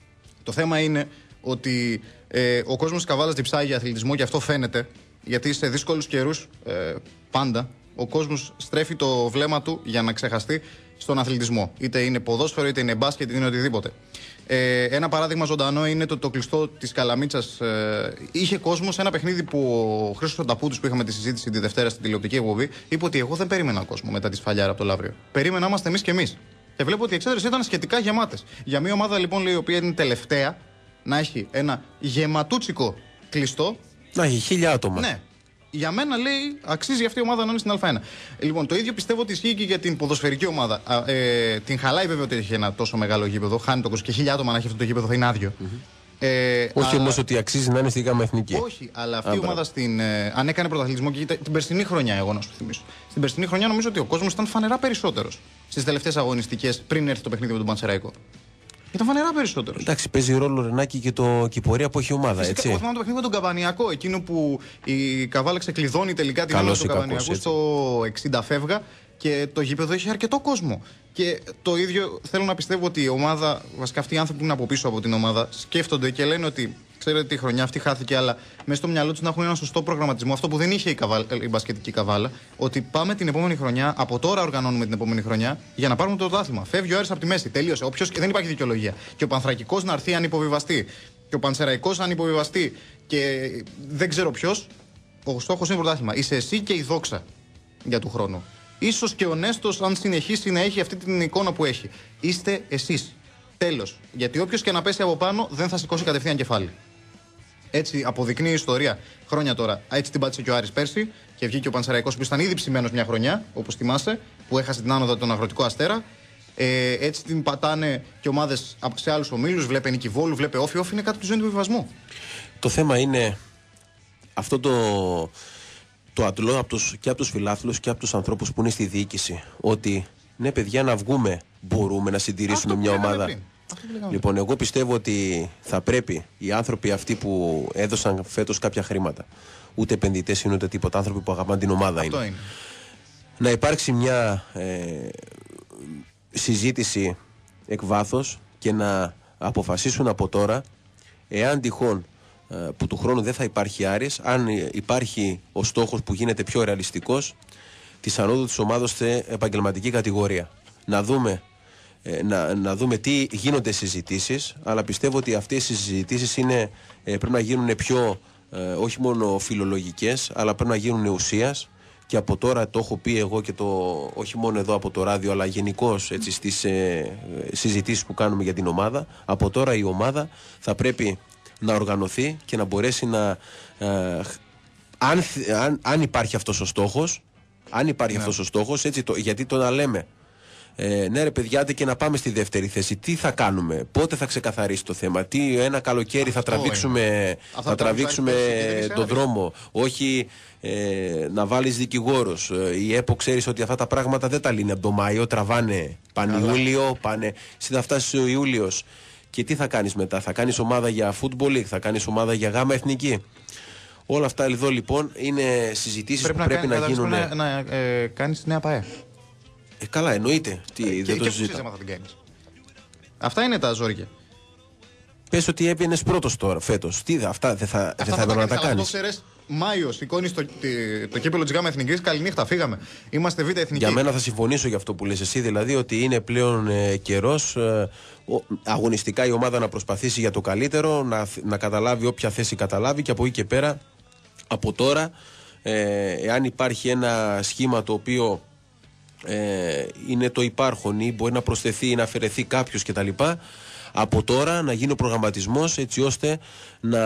Το θέμα είναι ότι ε, ο κόσμος της Καβάλας διψάει για αθλητισμό και αυτό φαίνεται, γιατί σε δύσκολους καιρούς ε, πάντα ο κόσμος στρέφει το βλέμμα του για να ξεχαστεί στον αθλητισμό. Είτε είναι ποδόσφαιρο, είτε είναι μπάσκετ, είτε είναι οτιδήποτε. Ε, ένα παράδειγμα ζωντανό είναι το, το κλειστό της Καλαμίτσας. Ε, είχε κόσμο σε ένα παιχνίδι που ο Χρήστος Ταπούτης, που είχαμε τη συζήτηση τη Δευτέρα στην τηλεοπτική εκπομπή, είπε ότι εγώ δεν περίμενα κόσμο μετά τη σφαλιάρα από το Λαύριο. Περίμενα είμαστε εμείς και εμείς. Και βλέπω ότι οι εξέδρες ήταν σχετικά γεμάτες. Για μια ομάδα λοιπόν, λέει, η οποία είναι τελευταία, να έχει ένα γεματούτσικο κλειστό. Να έχει χίλια άτομα. Ναι. Για μένα, λέει, αξίζει αυτή η ομάδα να είναι στην Α1. Λοιπόν, το ίδιο πιστεύω ότι ισχύει και για την ποδοσφαιρική ομάδα. Α, ε, την χαλάει βέβαια ότι έχει ένα τόσο μεγάλο γήπεδο. Χάνει το κόσμο και χίλια άτομα να έχει αυτό το γήπεδο, θα είναι άδειο. Mm-hmm. Ε, όχι αλλά... όμως ότι αξίζει να είναι στη ΓΑΜΑ Εθνική. Όχι, αλλά αυτή Α, η ομάδα στην, ε, αν έκανε πρωταθλητισμό και την περσινή χρονιά, εγώ να σου θυμίσω. Στην περσινή χρονιά νομίζω ότι ο κόσμος ήταν φανερά περισσότερος στις τελευταίες αγωνιστικές πριν έρθει το παιχνίδι με τον Πανσεραϊκό. Ήταν φανερά περισσότερο. Εντάξει, παίζει ρόλο, Ρενάκη, και, το, και η πορεία που έχει η ομάδα. Φυσικά, έτσι. Εγώ θυμάμαι το παιχνίδι με τον Καβανιακό, εκείνο που η Καβάλα ξεκλειδώνει τελικά την ομάδα του Καβανιακού στο εξήντα φεύγα και το γήπεδο έχει αρκετό κόσμο. Και το ίδιο θέλω να πιστεύω ότι η ομάδα, βασικά αυτοί οι άνθρωποι που είναι από πίσω από την ομάδα, σκέφτονται και λένε ότι ξέρετε τη χρονιά αυτή χάθηκε, αλλά μέσα στο μυαλό του να έχουν ένα σωστό προγραμματισμό. Αυτό που δεν είχε η, καβάλα, η μπασκετική Καβάλα, ότι πάμε την επόμενη χρονιά, από τώρα οργανώνουμε την επόμενη χρονιά για να πάρουμε το πρωτάθλημα. Φεύγει ο Άρης από τη μέση, τελείωσε. Όποιος, δεν υπάρχει δικαιολογία. Και ο Πανθρακικός να έρθει αν υποβιβαστεί. Και ο Πανσεραϊκός αν υποβιβαστεί. Και δεν ξέρω ποιος. Ο στόχος είναι πρωτάθλημα. Είσαι εσύ και η δόξα για του χρόνου. Ίσως και ο Νέστος, αν συνεχίσει να έχει αυτή την εικόνα που έχει. Είστε εσείς. Τέλος. Γιατί όποιος και να πέσει από πάνω δεν θα σηκώσει κατευθείαν κεφάλι. Έτσι αποδεικνύει η ιστορία χρόνια τώρα. Έτσι την πάτησε και ο Άρης πέρσι και βγήκε ο Πανσεραϊκός που ήταν ήδη ψημένος μια χρονιά, όπως θυμάσαι, που έχασε την άνοδο τον Αγροτικό Αστέρα. Ε, έτσι την πατάνε και ομάδες σε άλλους ομίλους. Βλέπε Νίκη Βόλου, βλέπε Όφη. Όφη είναι κάτω από τη ζώνη του βιβασμού. Το θέμα είναι αυτό το, το αντλώ από τους, και από τους φιλάθλους και από τους ανθρώπους που είναι στη διοίκηση. Ότι ναι, παιδιά, να βγούμε, μπορούμε να συντηρήσουμε αυτό μια ομάδα. Πριν. Λοιπόν, εγώ πιστεύω ότι θα πρέπει οι άνθρωποι αυτοί που έδωσαν φέτος κάποια χρήματα, ούτε επενδυτές είναι ούτε τίποτα, άνθρωποι που αγαπάνε την ομάδα είναι, είναι, να υπάρξει μια ε, συζήτηση εκ βάθος και να αποφασίσουν από τώρα, εάν τυχόν ε, που του χρόνου δεν θα υπάρχει Άρης, αν υπάρχει ο στόχος που γίνεται πιο ρεαλιστικός, της ανόδου της ομάδας σε επαγγελματική κατηγορία. Να δούμε Ε, να, να δούμε τι γίνονται συζητήσεις, αλλά πιστεύω ότι αυτές οι συζητήσεις είναι, ε, πρέπει να γίνουν πιο ε, όχι μόνο φιλολογικές, αλλά πρέπει να γίνουν ουσίας, και από τώρα το έχω πει εγώ και το, όχι μόνο εδώ από το ράδιο, αλλά γενικώς έτσι, στις ε, συζητήσεις που κάνουμε για την ομάδα. Από τώρα η ομάδα θα πρέπει να οργανωθεί και να μπορέσει να ε, αν, αν, αν υπάρχει αυτός ο στόχος, αν υπάρχει ναι. αυτός ο στόχος, έτσι, το, γιατί το να λέμε Ε, ναι ρε παιδιά, και να πάμε στη δεύτερη θέση. Τι θα κάνουμε, πότε θα ξεκαθαρίσει το θέμα, τι ένα καλοκαίρι αυτό θα τραβήξουμε, θα τραβήξουμε τον δρόμο. Όχι ε, να βάλεις δικηγόρος. Η ΕΠΟ ξέρεις ότι αυτά τα πράγματα δεν τα λύνει από το Μάιο, τραβάνε, πάνε Ιούλιο, πάνε, θα φτάσει ο Ιούλιος. Και τι θα κάνεις μετά, θα κάνεις ομάδα για Football League, θα κάνεις ομάδα για ΓΑΜΑ Εθνική. Όλα αυτά εδώ λοιπόν είναι συζητήσεις πρέπει που πρέπει να, να γίνουν. Να, να ε, κάνεις νέα ΠΑΕ. Ε, καλά, εννοείται. Τι, ε, δεν και, το συζητάω. Αυτά είναι τα ζόρια. Πες ότι έβγαινες πρώτος τώρα, φέτος. Τι, αυτά δεν θα, αυτά δεν θα έπρεπε να τα κάνεις. Μάιο σηκώνει το, το κύπελο της ΓΑΜΑ Εθνικής. Καληνύχτα, φύγαμε. Είμαστε Β' Εθνική. Για μένα θα συμφωνήσω για αυτό που λες εσύ, δηλαδή ότι είναι πλέον ε, καιρός ε, αγωνιστικά η ομάδα να προσπαθήσει για το καλύτερο, να, να καταλάβει όποια θέση καταλάβει και από εκεί και πέρα, από τώρα, ε, εάν υπάρχει ένα σχήμα το οποίο ε, είναι το υπάρχον ή μπορεί να προσθεθεί ή να αφαιρεθεί κάποιος κτλ. Από τώρα να γίνει ο προγραμματισμός έτσι ώστε να,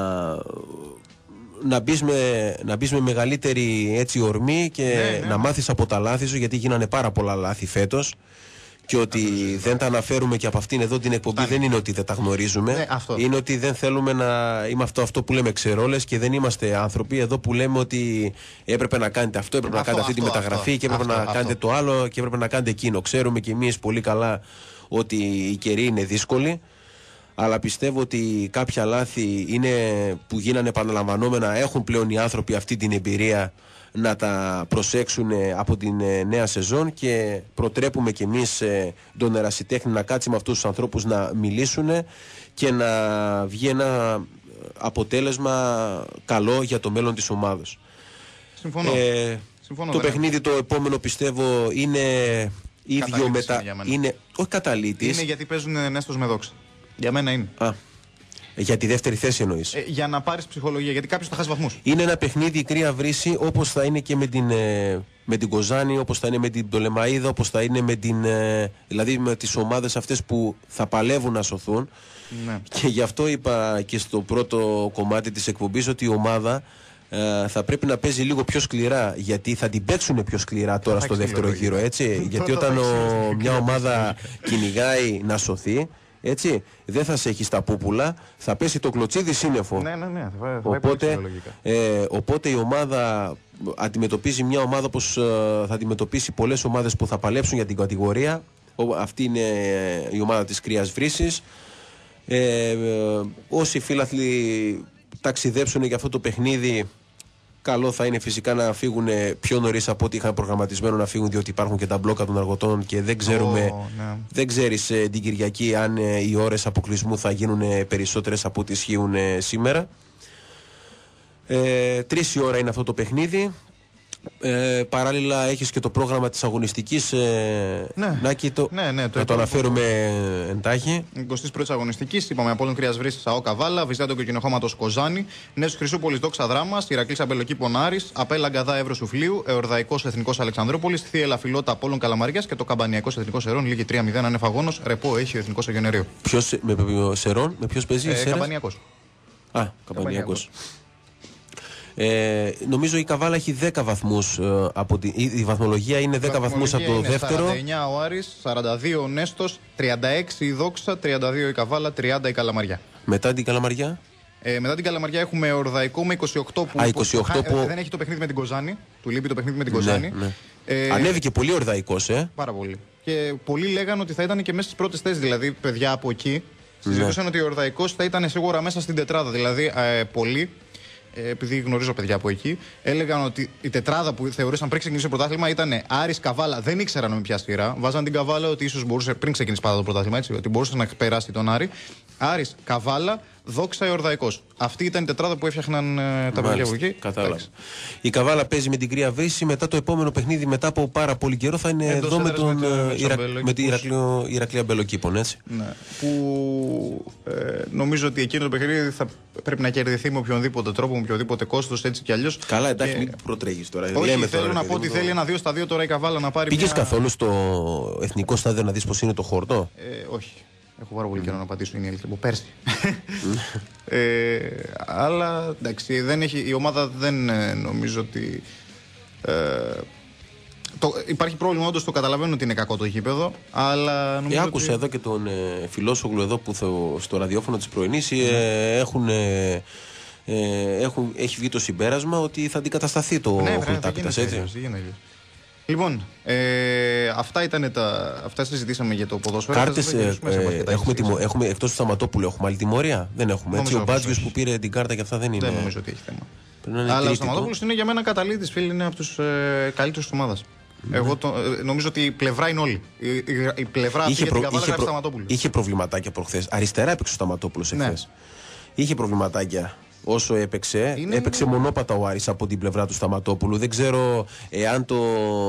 να μπεις με, να μπεις με μεγαλύτερη έτσι ορμή και ναι, ναι. να μάθεις από τα λάθη σου, γιατί γίνανε πάρα πολλά λάθη φέτος και ότι Άχι, δεν τα αναφέρουμε και από αυτήν εδώ την εκπομπή Άχι. δεν είναι ότι δεν τα γνωρίζουμε, ναι, είναι ότι δεν θέλουμε να είμαι αυτό, αυτό που λέμε ξερόλες και δεν είμαστε άνθρωποι εδώ που λέμε ότι έπρεπε να κάνετε αυτό, έπρεπε αυτό, να κάνετε αυτή αυτό, τη μεταγραφή αυτό, και έπρεπε αυτό, να αυτό. κάνετε το άλλο και έπρεπε να κάνετε εκείνο. Ξέρουμε κι εμείς πολύ καλά ότι οι καιροί είναι δύσκολοι, αλλά πιστεύω ότι κάποια λάθη είναι που γίνανε επαναλαμβανόμενα, έχουν πλέον οι άνθρωποι αυτή την εμπειρία να τα προσέξουν από την νέα σεζόν και προτρέπουμε κι εμείς τον ερασιτέχνη να κάτσει με αυτούς τους ανθρώπους να μιλήσουν και να βγει ένα αποτέλεσμα καλό για το μέλλον της ομάδας. Συμφωνώ. Ε, Συμφωνώ το παιχνίδι το επόμενο πιστεύω είναι ίδιο μετά. Είναι, είναι όχι καταλήτης. Είναι γιατί παίζουν Νέστος με Δόξα. Για μένα είναι. Α, για τη δεύτερη θέση εννοείς. Ε, για να πάρεις ψυχολογία, γιατί κάποιος θα χάσει βαθμούς. Είναι ένα παιχνίδι κρύα βρύση, όπως θα είναι και με την, ε, με την Κοζάνη, όπως θα είναι με την Πτολεμαΐδα, όπως θα είναι με την. Ε, δηλαδή με τις ομάδες αυτές που θα παλεύουν να σωθούν. Ναι. Και γι' αυτό είπα και στο πρώτο κομμάτι της εκπομπής ότι η ομάδα ε, θα πρέπει να παίζει λίγο πιο σκληρά, γιατί θα την παίξουν πιο σκληρά τώρα στο δεύτερο γύρο, έτσι. Γιατί όταν ο, μια ομάδα κυνηγάει να σωθεί, έτσι, δεν θα σε έχει στα πούπουλα, θα πέσει το κλωτσίδι σύννεφο. Ναι, ναι, ναι. Θα, θα οπότε, ε, οπότε η ομάδα αντιμετωπίζει μια ομάδα όπως ε, θα αντιμετωπίσει πολλές ομάδες που θα παλέψουν για την κατηγορία. Ο, αυτή είναι η ομάδα της κρύας βρύσης. Ε, ε, όσοι φίλαθλοι ταξιδέψουν για αυτό το παιχνίδι, καλό θα είναι φυσικά να φύγουν πιο νωρίς από ό,τι είχαν προγραμματισμένο να φύγουν, διότι υπάρχουν και τα μπλόκα των αργωτών και δεν ξέρουμε, oh, ναι. δεν ξέρεις ε, την Κυριακή αν ε, οι ώρες αποκλεισμού θα γίνουν ε, περισσότερες από ό,τι ισχύουν ε, σήμερα. Ε, τρεις η ώρα είναι αυτό το παιχνίδι. Ε, παράλληλα έχεις και το πρόγραμμα της αγωνιστικής, ε, ναι. Νάκη, το, ναι, ναι, το να το αναφέρουμε ε, εντάχει. εικοστή πρώτη αγωνιστικής, είπαμε Απόλλων Κρίας Βρύσης ΑΟ Καβάλα, Βυζάντιο Κοκκινοχώματος Κοζάνη, Νέος Χρυσούπολης Δόξα Δράμας, Ηρακλής Αμπελοκήπων Άρης, Απέλ Αγκαδά Εύρος Σουφλίου, Εορδαϊκός Εθνικός Αλεξανδρούπολης, Θίελα Φιλότα Απόλλων Καλαμαριάς και το Καμπανιακός Εθνικός Σερών, λίγη τρία μηδέν ανεφαγόνος, ρεπό έχει ο Εθνικός Αγιονερίου. Ποιος με, με Σερών, με ποιος παίζει, ε, Καμπανιακός. Α, Καμπανιακός. Ε, νομίζω η Καβάλα έχει δέκα βαθμούς, ε, από τη, η, η βαθμολογία είναι δέκα βαθμούς από το είναι δεύτερο. σαράντα εννιά ο Άρης, σαράντα δύο ο Νέστος, τριάντα έξι η Δόξα, τριάντα δύο η Καβάλα, τριάντα η Καλαμαριά. Μετά την Καλαμαριά. Ε, μετά την Καλαμαριά έχουμε Ορδαϊκό με είκοσι οκτώ που, Α, είκοσι οκτώ που, που... Ε, δεν έχει το παιχνίδι με την Κοζάνη. Του λείπει το παιχνίδι με την Κοζάνη. Ναι, ναι. Ε, Ανέβηκε πολύ ο Ορδαϊκός, ε. Πάρα πολύ. Και πολλοί λέγανε ότι θα ήταν και μέσα στις πρώτες θέσεις. Δηλαδή, παιδιά από εκεί συζητούσαν ναι. ότι ο Ορδαϊκός θα ήταν σίγουρα μέσα στην τετράδα. Δηλαδή, ε, πολλοί, ε, επειδή γνωρίζω παιδιά από εκεί, έλεγαν ότι η τετράδα που θεωρούσαν πριν ξεκινήσει το πρωτάθλημα ήταν Άρης Καβάλα. Δεν ήξεραν με ποια σειρά. Βάζαν την Καβάλα ότι ίσως μπορούσε πριν ξεκινήσει πάντα το πρωτάθλημα, έτσι, ότι μπορούσε να περάσει τον Άρη. Άρης Καβάλα. Δόξα Εορδαϊκός. Αυτή ήταν η τετράδα που έφτιαχναν ε, τα παιδιά από εκεί. Κατάλαβα. Η Καβάλα παίζει με την Κρύα Βρύση. Μετά το επόμενο παιχνίδι, μετά από πάρα πολύ καιρό, θα είναι εδώ με τον με την Ηρακλή Αμπελοκήπων. Έτσι. Ναι. Που ε, νομίζω ότι εκείνο το παιχνίδι θα πρέπει να κερδιθεί με οποιονδήποτε τρόπο, με οποιοδήποτε κόστος, έτσι κι αλλιώς. Καλά, εντάξει, μην προτρέχεις τώρα. Όχι, Λέμε θέλω τώρα, να πω ότι θέλει ένα δύο στα δύο τώρα η Καβάλα να πάρει. Πήγες καθόλου στο εθνικό στάδιο να δεις πώς είναι το χορτό? Όχι. Έχω πάρα πολύ καιρό να απαντήσω, είναι η αλήθεια, από πέρσι. ε, αλλά εντάξει, δεν έχει, η ομάδα δεν ε, νομίζω ότι. Ε, το, υπάρχει πρόβλημα, όντως το καταλαβαίνω ότι είναι κακό το γήπεδο. Αλλά νομίζω. Ε, άκουσα ότι... εδώ και τον ε, φιλόσοφο εδώ που θα, στο ραδιόφωνο της πρωινής ε, έχουν. Ε, ε, έχουν, έχει βγει το συμπέρασμα ότι θα αντικατασταθεί το ναι, Χολτάπητας, έτσι. Λοιπόν, ε, αυτά ήταν τα. Αυτά συζητήσαμε για το ποδόσφαιρο. Κάρτες ε, ε, έχουμε, τιμω, έχουμε εκτός του Σταματόπουλου, έχουμε άλλη τιμωρία? Δεν έχουμε. Έτσι, ο Μπάτζιος που πήρε την κάρτα και αυτά δεν είναι. Δεν νομίζω ότι έχει θέμα. Αλλά ο Σταματόπουλος είναι για μένα καταλήτης, φίλοι, είναι από τους ε, καλύτερους της ομάδας. Mm-hmm. Εγώ το, ε, νομίζω ότι η πλευρά είναι όλη. Η, η, η πλευρά αυτή για την Καβάλα γράφει Σταματόπουλο. Είχε προβληματάκια προχθές. Αριστερά έπαιξε ο Σταματόπουλος εχθές. Ναι. Είχε προβληματάκια. όσο έπαιξε. Είναι... Έπαιξε μονόπατα ο Άρης από την πλευρά του Σταματόπουλου. Δεν ξέρω εάν το.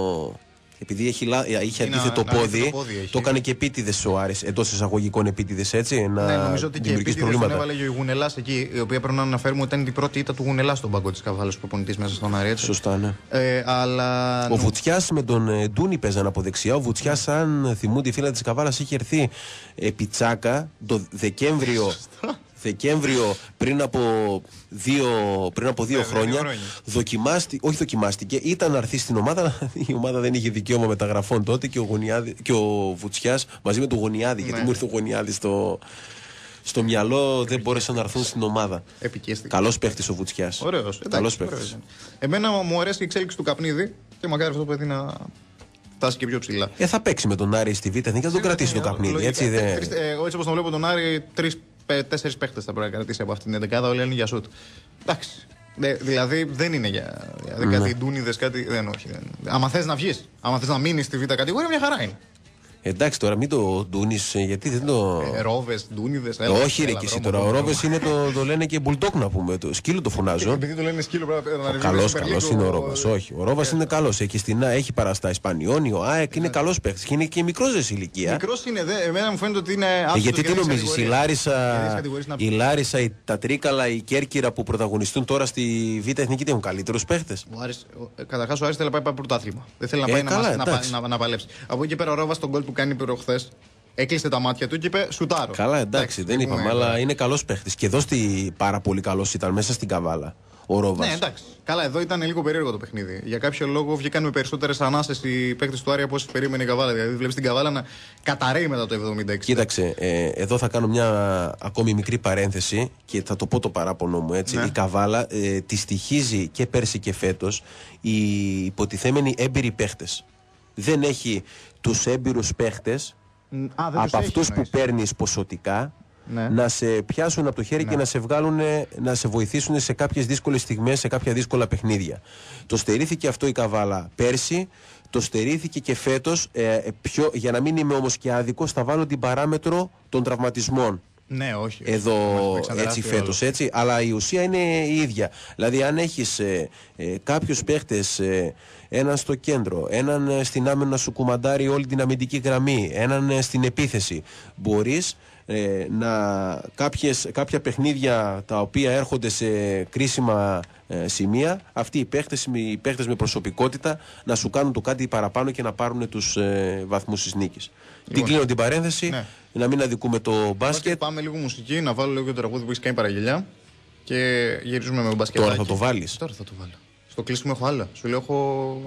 Επειδή έχει, είχε αντίθετο να, πόδι, να το, πόδι το έκανε και επίτηδες ο Άρης, εντός εισαγωγικών επίτηδες, έτσι. Να ναι, νομίζω ότι και επίτηδες τον έβαλε και ο Γουνελάς εκεί, η οποία πρέπει να αναφέρουμε ότι ήταν η πρώτη ήττα του Γουνελά στον πάγκο της Καβάλας προπονητής μέσα στον Άρη. Έτσι. Σωστά, ναι. Ε, αλλά... Ο Βουτσιάς με τον Ντούνι παίζαν από δεξιά. Ο Βουτσιάς, αν θυμούνται οι φίλοι της Καβάλας, είχε έρθει επί Τσάκα το Δεκέμβριο. Δεκέμβριο πριν από δύο, πριν από δύο χρόνια, χρόνια. Δοκιμάστη, όχι δοκιμάστηκε, ήταν να έρθει στην ομάδα. Η ομάδα δεν είχε δικαίωμα μεταγραφών τότε και ο, Γωνιάδη, και ο Βουτσιάς μαζί με τον Γωνιάδη, ναι. γιατί μου ήρθε ο Γωνιάδη στο, στο μυαλό, δεν μπόρεσαν να έρθουν στην ομάδα. Καλός παίχτης ο Βουτσιάς. Ωραίος. Καλός παίχτης. Εμένα μου αρέσει η εξέλιξη του Καπνίδη και μακάρι αυτό το παιδί να φτάσει και πιο ψηλά. Ε, θα παίξει με τον Άρη στη Β' Εθνική, θα τον κρατήσει το Καπνίδη. Έτσι, δε... Εγώ έτσι όπως τον βλέπω τον Άρη, τρεις τέσσερις παίχτες θα πρέπει να κρατήσει από αυτήν την εντεκάδα, όλοι είναι για σουτ. Εντάξει. Δε, δηλαδή δεν είναι για. Δηλαδή ναι. Κάτι ντούνιδες, κάτι. Δεν, όχι. Δεν. Άμα θες να βγεις, άμα θες να μείνεις στη Β' κατηγορία, μια χαρά είναι. Εντάξει τώρα, μην το ντούνεις, γιατί δεν το. Ε, Ρόβες, ντούνιδες. Ε, όχι, ρε και εσύ τώρα. Ο Ρόβες είναι το, το λένε και μπουλντόκ να πούμε. Το σκύλο το φωνάζω. Επειδή το λένε σκύλο, πρέπει να ρίξει. Καλός, καλός είναι ο Ρόβες. Όχι. Ο Ρόβες είναι καλός. Έχει, στην, έχει παραστάσει Πανιόνιο, ΑΕΚ, είναι καλός παίκτης. Και είναι και μικρός σε ηλικία. Μικρός είναι, δε, εμένα μου φαίνεται ότι είναι. Ε, γιατί τι νομίζεις, η Λάρισα, η Λάρισα, η, τα Τρίκαλα, η Κέρκυρα που πρωταγωνιστούν τώρα στη Β' Εθνική έχουν καλύτερους παίκτες. Καταρχάς ο Άρης θέλει να πάει πάει πρωτάθλημα. Δεν θέλει να πάει να παλέψει. Από εκεί πέρα ο Ρόβας τον γκολ που κάνει προχθές. Έκλεισε τα μάτια του και είπε σουτάρω. Καλά, εντάξει, δεν είπαμε, πούμε, αλλά είναι καλός παίχτης. Και εδώ στη πάρα πολύ καλός ήταν μέσα στην Καβάλα. Ο Ρόβας. Ναι, εντάξει. Καλά, εδώ ήταν λίγο περίεργο το παιχνίδι. Για κάποιο λόγο βγήκαν με περισσότερες ανάσες οι παίκτες του Άρη από όσοι περίμενε η Καβάλα. Δηλαδή, βλέπεις την Καβάλα να καταραίει μετά το εβδομήντα έξι. Κοίταξε, ε, εδώ θα κάνω μια ακόμη μικρή παρένθεση και θα το πω το παράπονο μου έτσι. Ναι. Η Καβάλα ε, τη στοιχίζει και πέρσι και φέτος οι υποτιθέμενοι έμπειροι παίχτες. Δεν έχει τους έμπειρους παίχτες. Α, από αυτούς που παίρνεις ποσοτικά, ναι. να σε πιάσουν από το χέρι, ναι. και να σε βγάλουν, να σε βοηθήσουν σε κάποιες δύσκολες στιγμές, σε κάποια δύσκολα παιχνίδια. Το στερήθηκε αυτό η Καβάλα πέρσι, το στερήθηκε και φέτος, ε, πιο, για να μην είμαι όμως και άδικος, θα βάλω την παράμετρο των τραυματισμών. Ναι, όχι. Εδώ έτσι φέτος, έτσι. Αλλά η ουσία είναι η ίδια. Δηλαδή, αν έχεις ε, ε, κάποιους παίχτες, ε, έναν στο κέντρο, έναν ε, στην άμυνα να σου κουμαντάρει όλη την αμυντική γραμμή, έναν ε, στην επίθεση, μπορείς ε, να κάποιες, κάποια παιχνίδια τα οποία έρχονται σε κρίσιμα ε, σημεία, αυτοί οι παίχτες, οι παίχτες με προσωπικότητα να σου κάνουν το κάτι παραπάνω και να πάρουν τους ε, βαθμούς της νίκης. Λοιπόν, την κλείνω την παρένθεση, ναι. να μην αδικούμε το μπάσκετ. Πάμε λίγο μουσική, να βάλω λίγο το τραγούδι που έχει κάνει παραγγελιά και γυρίζουμε με μπασκετάκι. Τώρα θα το βάλεις. Τώρα θα το βάλω. Στο κλείσιμο έχω άλλα. Σου λέω έχω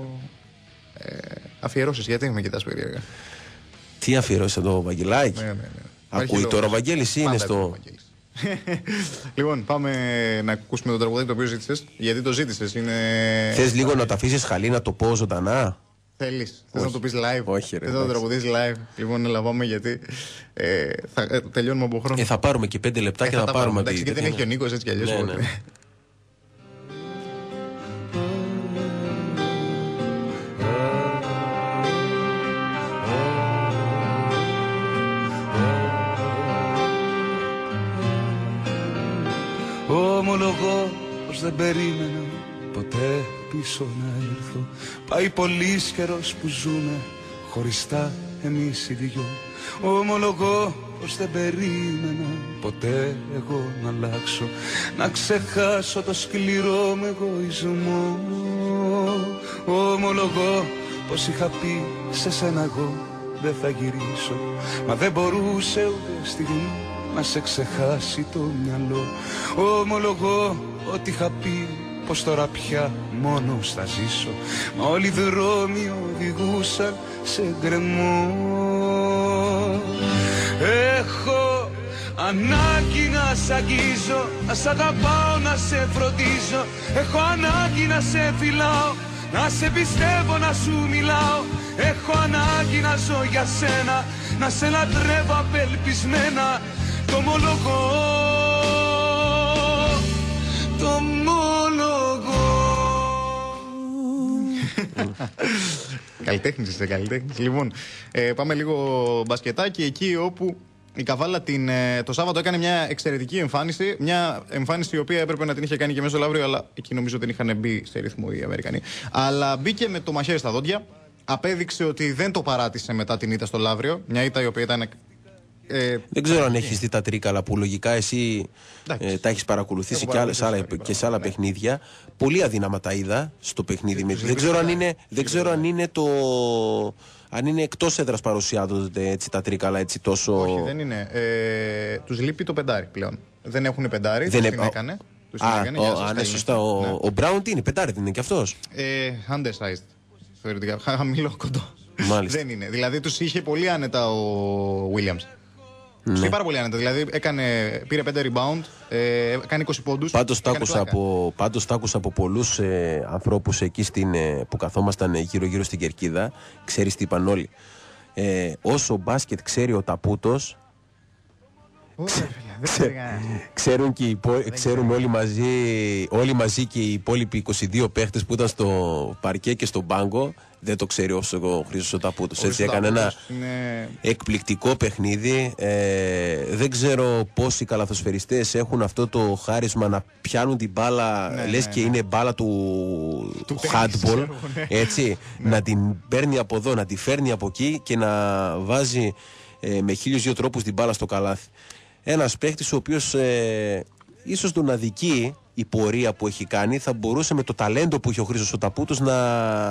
ε, αφιερώσεις. Γιατί με κοιτάς περίεργα. Τι αφιερώσεις θα το Βαγγελάκι. Ναι, ναι, ναι. Ακούει τώρα ο Βαγγέλης ή είναι στο. Λοιπόν, πάμε να ακούσουμε το τραγουδάκι το οποίο ζήτησες. Γιατί το ζήτησες, είναι. Θες λίγο να το αφήσεις χαλή να το πω ζωντανά. Θέλεις. Θες να το πεις live. Όχι, ρε. Θες να το τραγουδίσεις live. Λοιπόν, έλα πάμε γιατί ε, θα ε, τελειώνουμε από χρόνο. Ε, θα πάρουμε και πέντε λεπτά ε, και θα, θα πάρουμε. Εντάξει, γιατί δεν έχει ο Νίκος έτσι κι αλλιώς. Ναι, ναι. Ομολογώ πως δεν περίμενα ποτέ πίσω να έρθω. Πάει πολύς καιρός που ζούμε χωριστά εμείς οι δυο. Ομολογώ πως δεν περίμενα ποτέ εγώ να αλλάξω, να ξεχάσω το σκληρό μου εγωισμό. Ομολογώ πως είχα πει σε σένα εγώ δεν θα γυρίσω, μα δεν μπορούσε ούτε στιγμή να σε ξεχάσει το μυαλό. Ομολογώ ότι είχα πει πως τώρα πια μόνος θα ζήσω, μα όλοι οι δρόμοι οδηγούσαν σε γκρεμό. Έχω ανάγκη να σ' αγγίζω, να σ' αγαπάω, να σε φροντίζω. Έχω ανάγκη να σε φιλάω, να σε πιστεύω, να σου μιλάω. Έχω ανάγκη να ζω για σένα, να σε λατρεύω απελπισμένα. Το ομολογώ, το ομολογώ. Καλλιτέχνης είσαι, καλλιτέχνης. Λοιπόν, ε, πάμε λίγο μπασκετάκι εκεί όπου Η Καβάλα την, το Σάββατο έκανε μια εξαιρετική εμφάνιση. Μια εμφάνιση η οποία έπρεπε να την είχε κάνει και μέσα στο Λαύριο, αλλά εκεί νομίζω δεν είχαν μπει σε ρυθμό οι Αμερικανοί. Αλλά μπήκε με το μαχαίρι στα δόντια. Απέδειξε ότι δεν το παράτησε μετά την ήττα στο Λαύριο. Μια ήττα η οποία ήταν. Ε, δεν ξέρω αν έχει δει τα τρίκαλα που λογικά εσύ ε, τα έχει παρακολουθήσει και, άλλες, άλλα, και σε άλλα ναι. παιχνίδια. Πολύ αδύναμα τα είδα στο παιχνίδι. Με, δεν ξέρω αν είναι, δεν ξέρω αν είναι το. Αν είναι εκτός έδρας παρουσιάζονται έτσι τα τρίκαλα έτσι τόσο. Όχι, δεν είναι. Ε, τους λείπει το πεντάρι πλέον. Δεν έχουν πεντάρι. Δεν την έκανε. Τους Α, έκανε, ο, α, ναι, σωστά. Ο, ναι. ο Μπράουν τι είναι, πεντάρι δεν είναι και αυτός. Ε, undersized. Θεωρητικά. Χαμηλό κοντό. Μάλιστα. Δεν είναι. Δηλαδή τους είχε πολύ άνετα ο Williams. Ναι. Είχε πάρα πολύ άνετα. Δηλαδή έκανε, πήρε πέντε rebound, ε, έκανε είκοσι πόντους. Πάντως τα άκουσα από, από πολλούς ε, ανθρώπους εκεί στην, ε, που καθόμασταν γύρω-γύρω στην κερκίδα. Ξέρεις τι είπαν όλοι. Ε, όσο μπάσκετ ξέρει ο Ταπούτος, Ξέ, ξέρουν, και οι, ξέρουν όλοι μαζί, όλοι μαζί και οι υπόλοιποι είκοσι δύο παίχτες που ήταν στο παρκέ και στον πάγκο. Δεν το ξέρει όσο ο Χρήστος ο Ταπούτος. Έτσι έκανε ένα είναι... εκπληκτικό παιχνίδι. ε, Δεν ξέρω πόσοι καλαθοσφαιριστές έχουν αυτό το χάρισμα να πιάνουν την μπάλα, ναι, λες ναι, και ναι. είναι μπάλα του, του handball, ναι. έτσι, ναι. να την παίρνει από εδώ, να τη φέρνει από εκεί και να βάζει ε, με χίλιους δύο τρόπους την μπάλα στο καλάθι. Ένας παίχτης ο οποίος ε, ίσως τον αδικεί η πορεία που έχει κάνει, θα μπορούσε με το ταλέντο που έχει ο Χρήστος ο Ταπούτος να,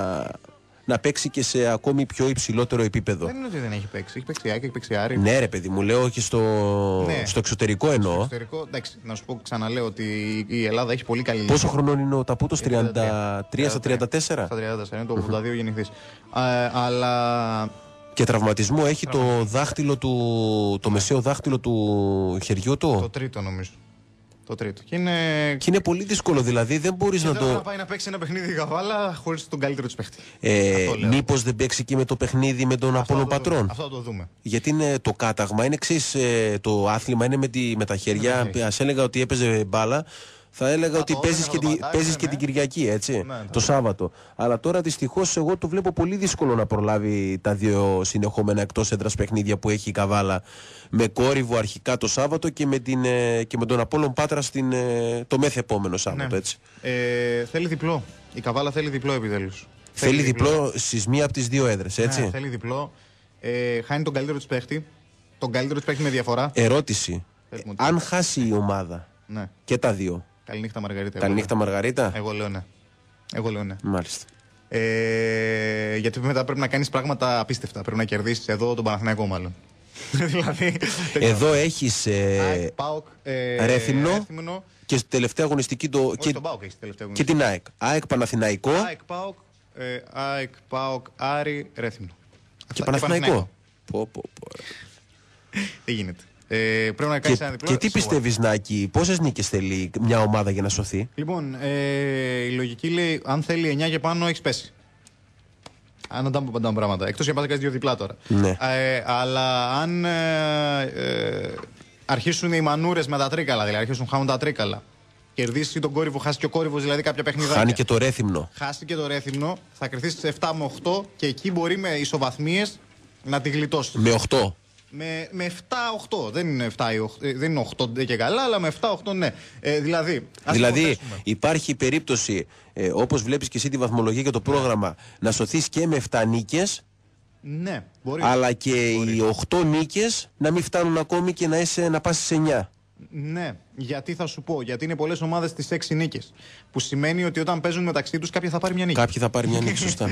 να παίξει και σε ακόμη πιο υψηλότερο επίπεδο. Δεν είναι ότι δεν έχει παίξει, έχει παίξει Άκη, έχει παίξει Άρη. Ναι ρε παιδί μου, λέω και στο, ναι. στο εξωτερικό εννοώ. Στο εξωτερικό, εντάξει, να σου πω ξαναλέω ότι η Ελλάδα έχει πολύ καλή. Πόσο χρονών είναι ο Ταπούτος, τριάντα τρία στα τριάντα τέσσερα? Στα τριάντα τέσσερα, είναι το ογδόντα δύο γεννηθής. Α, αλλά... Και τραυματισμό έχει τραυματισμό. το δάχτυλο του, το μεσαίο δάχτυλο του χεριού του. Το τρίτο νομίζω. Το τρίτο. Και είναι, και είναι πολύ δύσκολο, δηλαδή δεν μπορείς να το. Δεν να πάει να παίξει ένα παιχνίδι Καβάλα χωρίς τον καλύτερο της παίχτη. Ε, μήπως δεν παίξει και με το παιχνίδι με τον Απόλλων Πατρών. Αυτό θα το δούμε. Γιατί είναι το κάταγμα, είναι εξής, ε, το άθλημα είναι με, τη, με τα χέρια. Ας έλεγα ότι έπαιζε μπάλα. Θα έλεγα Α, ότι παίζεις και, τη, παίζεις ναι, και ναι. την Κυριακή, έτσι, ναι, ναι. το Σάββατο. Αλλά τώρα δυστυχώς εγώ το βλέπω πολύ δύσκολο να προλάβει τα δύο συνεχόμενα εκτός έδρας παιχνίδια που έχει η Καβάλα. Με Κόρυβο αρχικά το Σάββατο και με, την, και με τον Απόλλων Πάτρα στην, το μεθεπόμενο Σάββατο. Ναι. Έτσι. Ε, θέλει διπλό. Η Καβάλα θέλει διπλό επιτέλους. Θέλει, θέλει διπλό, διπλό στις μία από τις δύο έδρες, έτσι. Ναι, θέλει διπλό. Ε, χάνει τον καλύτερο της παίχτη. Τον καλύτερο της παίχτη με διαφορά. Ερώτηση. Ε, αν χάσει η ομάδα ναι. και τα δύο. Καληνύχτα Μαργαρίτα. Καληνύχτα Μαργαρίτα. Εγώ λέω ναι. Εγώ λέω ναι. Μάλιστα. Ε, γιατί μετά πρέπει να κάνεις πράγματα απίστευτα. Πρέπει να κερδίσεις εδώ τον Παναθηναϊκό μάλλον. δηλαδή, εδώ έχεις ε, ΑΕΚ, ΠΑΟΚ, ε, Ρέθυμνο, Ρέθυμνο και στη τελευταία αγωνιστική το, όχι, και, τον ΠΑΟΚ έχεις τελευταία και την ΑΕΚ. ΑΕΚ Παναθηναϊκό. ΑΕΚ, ΠΑΟΚ, ε, ΑΕΚ, ΠΑΟΚ, Άρη, Ρέθυμνο. Και Παναθηναϊκό. Πω, πω, πω. Τι γίνεται. Ε, πρέπει να κάνεις και, ένα διπλό. Και τι πιστεύεις, Νάκη, πόσες νίκες θέλει μια ομάδα για να σωθεί? Λοιπόν, ε, η λογική λέει αν θέλει εννιά και πάνω έχεις πέσει. Αν δεν τα πούμε πράγματα. Εκτός για να πας δύο διπλά τώρα. Ναι. Ε, αλλά αν ε, ε, αρχίσουν οι μανούρες με τα τρίκαλα, δηλαδή αρχίσουν να χάνουν τα τρίκαλα, κερδίσει τον Κόρυβο, χάσει και ο Κόρυβος δηλαδή κάποια παιχνίδια. Χάνει και το Ρέθυμνο. Χάσει και το Ρέθυμνο, θα κρυφθεί στις επτά με οκτώ και εκεί μπορεί με ισοβαθμίες να τη γλιτώσει. Με οκτώ. Με, με επτά οκτώ. Δεν είναι, επτά, δεν είναι οκτώ και καλά, αλλά με επτά οκτώ ναι. Ε, δηλαδή, δηλαδή υπάρχει περίπτωση, ε, όπως βλέπεις και εσύ τη βαθμολογία και το πρόγραμμα, να σωθείς και με επτά νίκες. Ναι, μπορεί. Αλλά και μπορεί. Οι οκτώ νίκες να μην φτάνουν ακόμη και να, είσαι, να πας σε εννιά. Ναι, γιατί θα σου πω, γιατί είναι πολλές ομάδες στις έξι νίκες. Που σημαίνει ότι όταν παίζουν μεταξύ τους, κάποια θα πάρει μια νίκη. Κάποιοι θα πάρει μια νίκη, σωστά.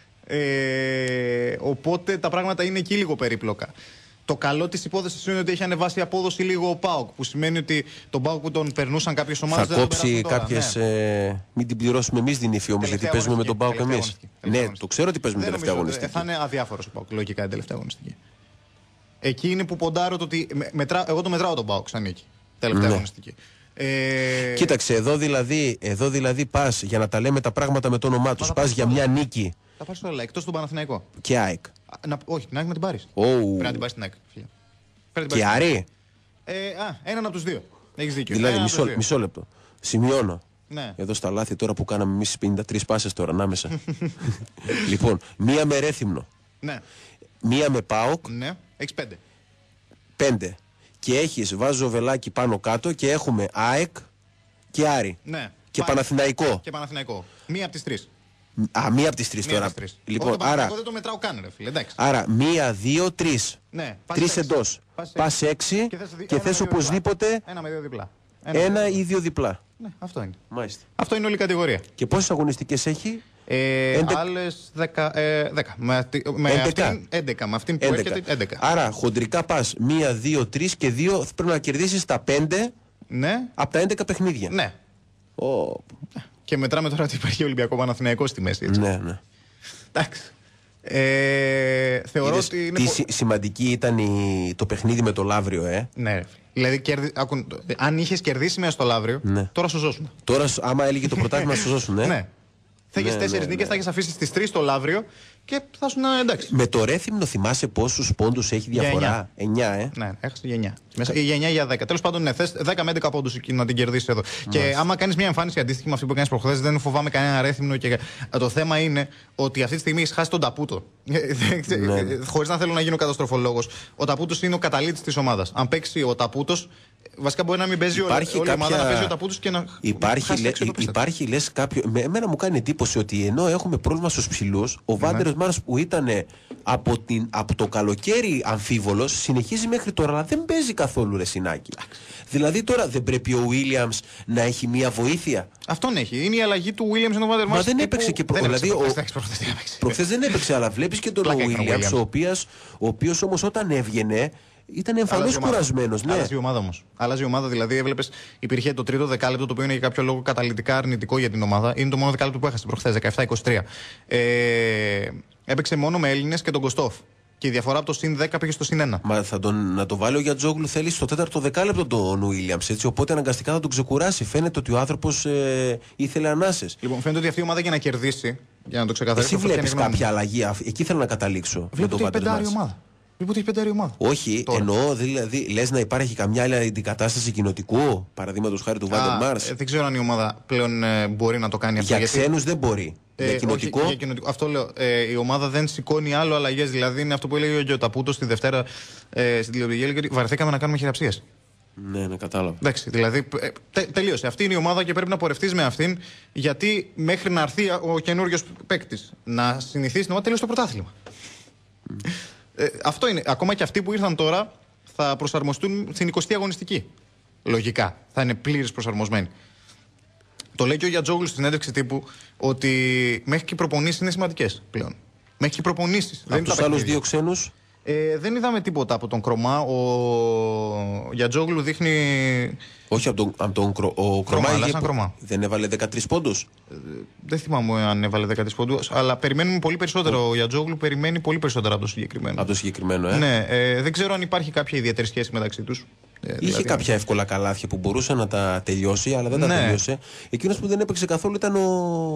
ε, οπότε τα πράγματα είναι εκεί λίγο περίπλοκα. Το καλό της υπόθεσης είναι ότι έχει ανεβάσει η απόδοση λίγο ο ΠΑΟΚ. Που σημαίνει ότι τον ΠΑΟΚ που τον περνούσαν κάποιες ομάδες. Θα κόψει κάποιες. Ναι. Ε, μην την πληρώσουμε εμείς την ύφη όμως, γιατί παίζουμε με τον ΠΑΟΚ εμείς. Ναι, το ξέρω ότι παίζουμε την τελευταία αγωνιστική. Θα είναι αδιάφορος ο ΠΑΟΚ, λογικά την τελευταία αγωνιστική. Εκεί είναι που ποντάρω το ότι. Μετρά, εγώ το μετράω τον ΠΑΟΚ σαν νίκη. Τελευταία ναι. αγωνιστική. Ε... Κοίταξε, εδώ δηλαδή, εδώ δηλαδή πας για να τα λέμε τα πράγματα με το όνομά τους. Πας για μια νίκη. Θα πάρεις όλα, εκτός του Παναθηναϊκό. Και ΑΕΚ. Να, όχι, την ΑΕΚ να την πάρεις. Oh. Πρέπει να την πάρεις την ΑΕΚ. Και Άρη. Ε, α, έναν από τους δύο. Έχεις δίκιο. Δηλαδή, μισό, μισό λεπτό. Σημειώνω. Ναι. Εδώ στα λάθη τώρα που κάναμε εμείς πενήντα τρεις πάσες τώρα ανάμεσα. Λοιπόν, μία με Ρέθυμνο. Ναι. Μία με ΠΑΟΚ. Ναι, έχεις πέντε. Πέντε. και έχεις, βάζω βελάκι πάνω κάτω και έχουμε ΑΕΚ και Άρη. Ναι. Και Πάλι. Παναθηναϊκό. Και Παναθηναϊκό. Μία από τις τρεις. Α, μία από τις τρεις τώρα. Τρεις. Λοιπόν, το άρα, δεν το μετράω καν, ρε φίλε. Εντάξει. Άρα, μία, δύο, τρεις. Ναι, τρεις εντός. Πας έξι και, και θες οπωσδήποτε ένα με δύο διπλά. Ένα, ένα ή δύο διπλά. Ναι, αυτό είναι. Μάλιστα. Αυτό είναι όλη η κατηγορία. Και πόσες αγωνιστικές έχει? Ε, άλλες δέκα. Ε, δέκα. Με, με αυτήν έντεκα. Με αυτήν που έντεκα. Έρχεται έντεκα. Άρα χοντρικά πας μία, δύο, τρεις και δύο πρέπει να κερδίσεις τα πέντε ναι. από τα έντεκα παιχνίδια. Ναι. Oh. Και μετράμε τώρα ότι υπάρχει Ολυμπιακό Παναθηναϊκό στη μέση. Έτσι. Ναι, ναι. Εντάξει. Ε, θεωρώ Είδες, ότι είναι. Τι πο... σημαντική ήταν η... το παιχνίδι με το Λαύριο, ε. Ναι. Δηλαδή, κερδι... Άκου... αν είχες κερδίσει μέσα στο Λαύριο, ναι. τώρα σου ζώσουν. Τώρα, άμα έλεγε το πρωτάθλημα, σου ζώσουν, ε. Ναι. Θα έχεις ναι, τέσσερις ναι, νίκες, ναι. θα έχεις αφήσει στις τρεις το Λαύριο και θα σου να εντάξει. Με το Ρέθυμνο θυμάσαι πόσους πόντους έχει διαφορά? εννιά, ε. Ναι, έχασε για εννιά. Μέσα, η εννιά για δέκα. Τέλος πάντων, ναι, θες δέκα με έντεκα πόντους να την κερδίσεις εδώ. Μάλιστα. Και άμα κάνεις μια εμφάνιση αντίστοιχη με αυτή που κάνεις προχθές, δεν φοβάμαι κανένα Ρέθυμνο. Και... Το θέμα είναι ότι αυτή τη στιγμή έχεις χάσει τον Ταπούτο. Ναι. Χωρίς να θέλω να γίνω καταστροφολόγος. Ο Ταπούτος είναι ο καταλήτης της ομάδας. Αν παίξει ο Ταπούτος. Βασικά μπορεί να μην παίζει όλη, όλη κάποια... η ομάδα, να παίζει ο Ταπούτος και να υπάρχει, λέ, υπάρχει λες κάποιο... Με, εμένα μου κάνει εντύπωση ότι ενώ έχουμε πρόβλημα στους ψηλούς, ο Βάντερος ναι. Μάρος που ήταν από, την, από το καλοκαίρι αμφίβολος συνεχίζει μέχρι τώρα, αλλά δεν παίζει καθόλου ρε Σινάκη. Δηλαδή τώρα δεν πρέπει ο Williams να έχει μία βοήθεια? Αυτόν έχει. Είναι η αλλαγή του Williams στον Βάντερ Μάρος. Μα δεν έπαιξε και προ... δηλαδή, προχθές δεν έπαιξε, αλλά βλέπεις και τον Williams, ο οποίος, ο οποίος όμως όταν έβγαινε ήταν εμφανώς κουρασμένος. Ναι. Άλλαζε η ομάδα όμως. Άλλαζε η ομάδα, δηλαδή έβλεπες, υπήρχε το τρίτο δεκάλεπτο το οποίο είναι για κάποιο λόγο καταλυτικά αρνητικό για την ομάδα. Είναι το μόνο δεκάλεπτο που έχασε προχθές, δεκαεπτά είκοσι τρία. Ε, έπαιξε μόνο με Έλληνες και τον Κωστόφ. Και η διαφορά από το συν δέκα πήγε στο συν ένα. Μα θα τον, να το βάλει ο Γιατζόγλου θέλει στο τέταρτο δεκάλεπτο τον Williams. Έτσι, οπότε αναγκαστικά θα τον ξεκουράσει. Φαίνεται ότι ο άνθρωπος ε, ήθελε ανάσες. Λοιπόν, φαίνεται ότι αυτή η ομάδα για να κερδίσει, για να το ξεκαθαρίσω. Εσύ βλέπεις κάποια αλλαγή, εκεί θέλω να καταλήξω. Βλέπω ότι έχει πεντάρη ομάδα. Βλέπω ότι έχει πεντάρη ομάδα. Όχι, τώρα. Εννοώ, δηλαδή, λες να υπάρχει καμιά άλλη αντικατάσταση κοινοτικού, παραδείγματος χάρη του Βάντερ Μάρς. Ε, δεν ξέρω αν η ομάδα πλέον ε, μπορεί να το κάνει αυτό. Για γιατί... ξένους δεν μπορεί. Ε, για κοινοτικό. Όχι, για κοινοτικό. Αυτό λέω. Ε, η ομάδα δεν σηκώνει άλλο αλλαγές. Δηλαδή είναι αυτό που έλεγε ο Γιωταπούτος τη Δευτέρα ε, στην τηλεοπτική. Γιατί βαρεθήκαμε να κάνουμε χειραψίες. Ναι, ναι, κατάλαβα. Εντάξει, δηλαδή ε, τε, τελείωσε. Αυτή είναι η ομάδα και πρέπει να πορευτείς με αυτήν. Γιατί μέχρι να έρθει ο καινούριος παίκτης να συνηθίσει να τελείωσε το πρωτάθλημα. Mm. Ε, αυτό είναι. Ακόμα και αυτοί που ήρθαν τώρα θα προσαρμοστούν στην εικοστή αγωνιστική. Λογικά. Θα είναι πλήρως προσαρμοσμένοι. Το λέει και ο Γιατζόγλου στην συνέντευξη τύπου ότι μέχρι και οι προπονήσεις είναι σημαντικές πλέον. Μέχρι και οι προπονήσεις. Από τους άλλους δύο ξένους. Ε, δεν είδαμε τίποτα από τον Κρομά. Ο Γιατζόγλου δείχνει. Όχι από τον, από τον Κρο... ο Κρομά, Κρομά, Κρομά. Δεν έβαλε δεκατρείς πόντους. Ε, δεν θυμάμαι αν έβαλε δεκατρείς πόντους. Αλλά περιμένουμε πολύ περισσότερο. Ο, ο Γιατζόγλου περιμένει πολύ περισσότερο από το συγκεκριμένο. Από το συγκεκριμένο, ε. Ναι, ε, δεν ξέρω αν υπάρχει κάποια ιδιαίτερη σχέση μεταξύ τους. Ε, Είχε δηλαδή... κάποια εύκολα καλάθια που μπορούσε να τα τελειώσει, αλλά δεν ναι. τα τελείωσε. Εκείνος που δεν έπαιξε καθόλου ήταν ο.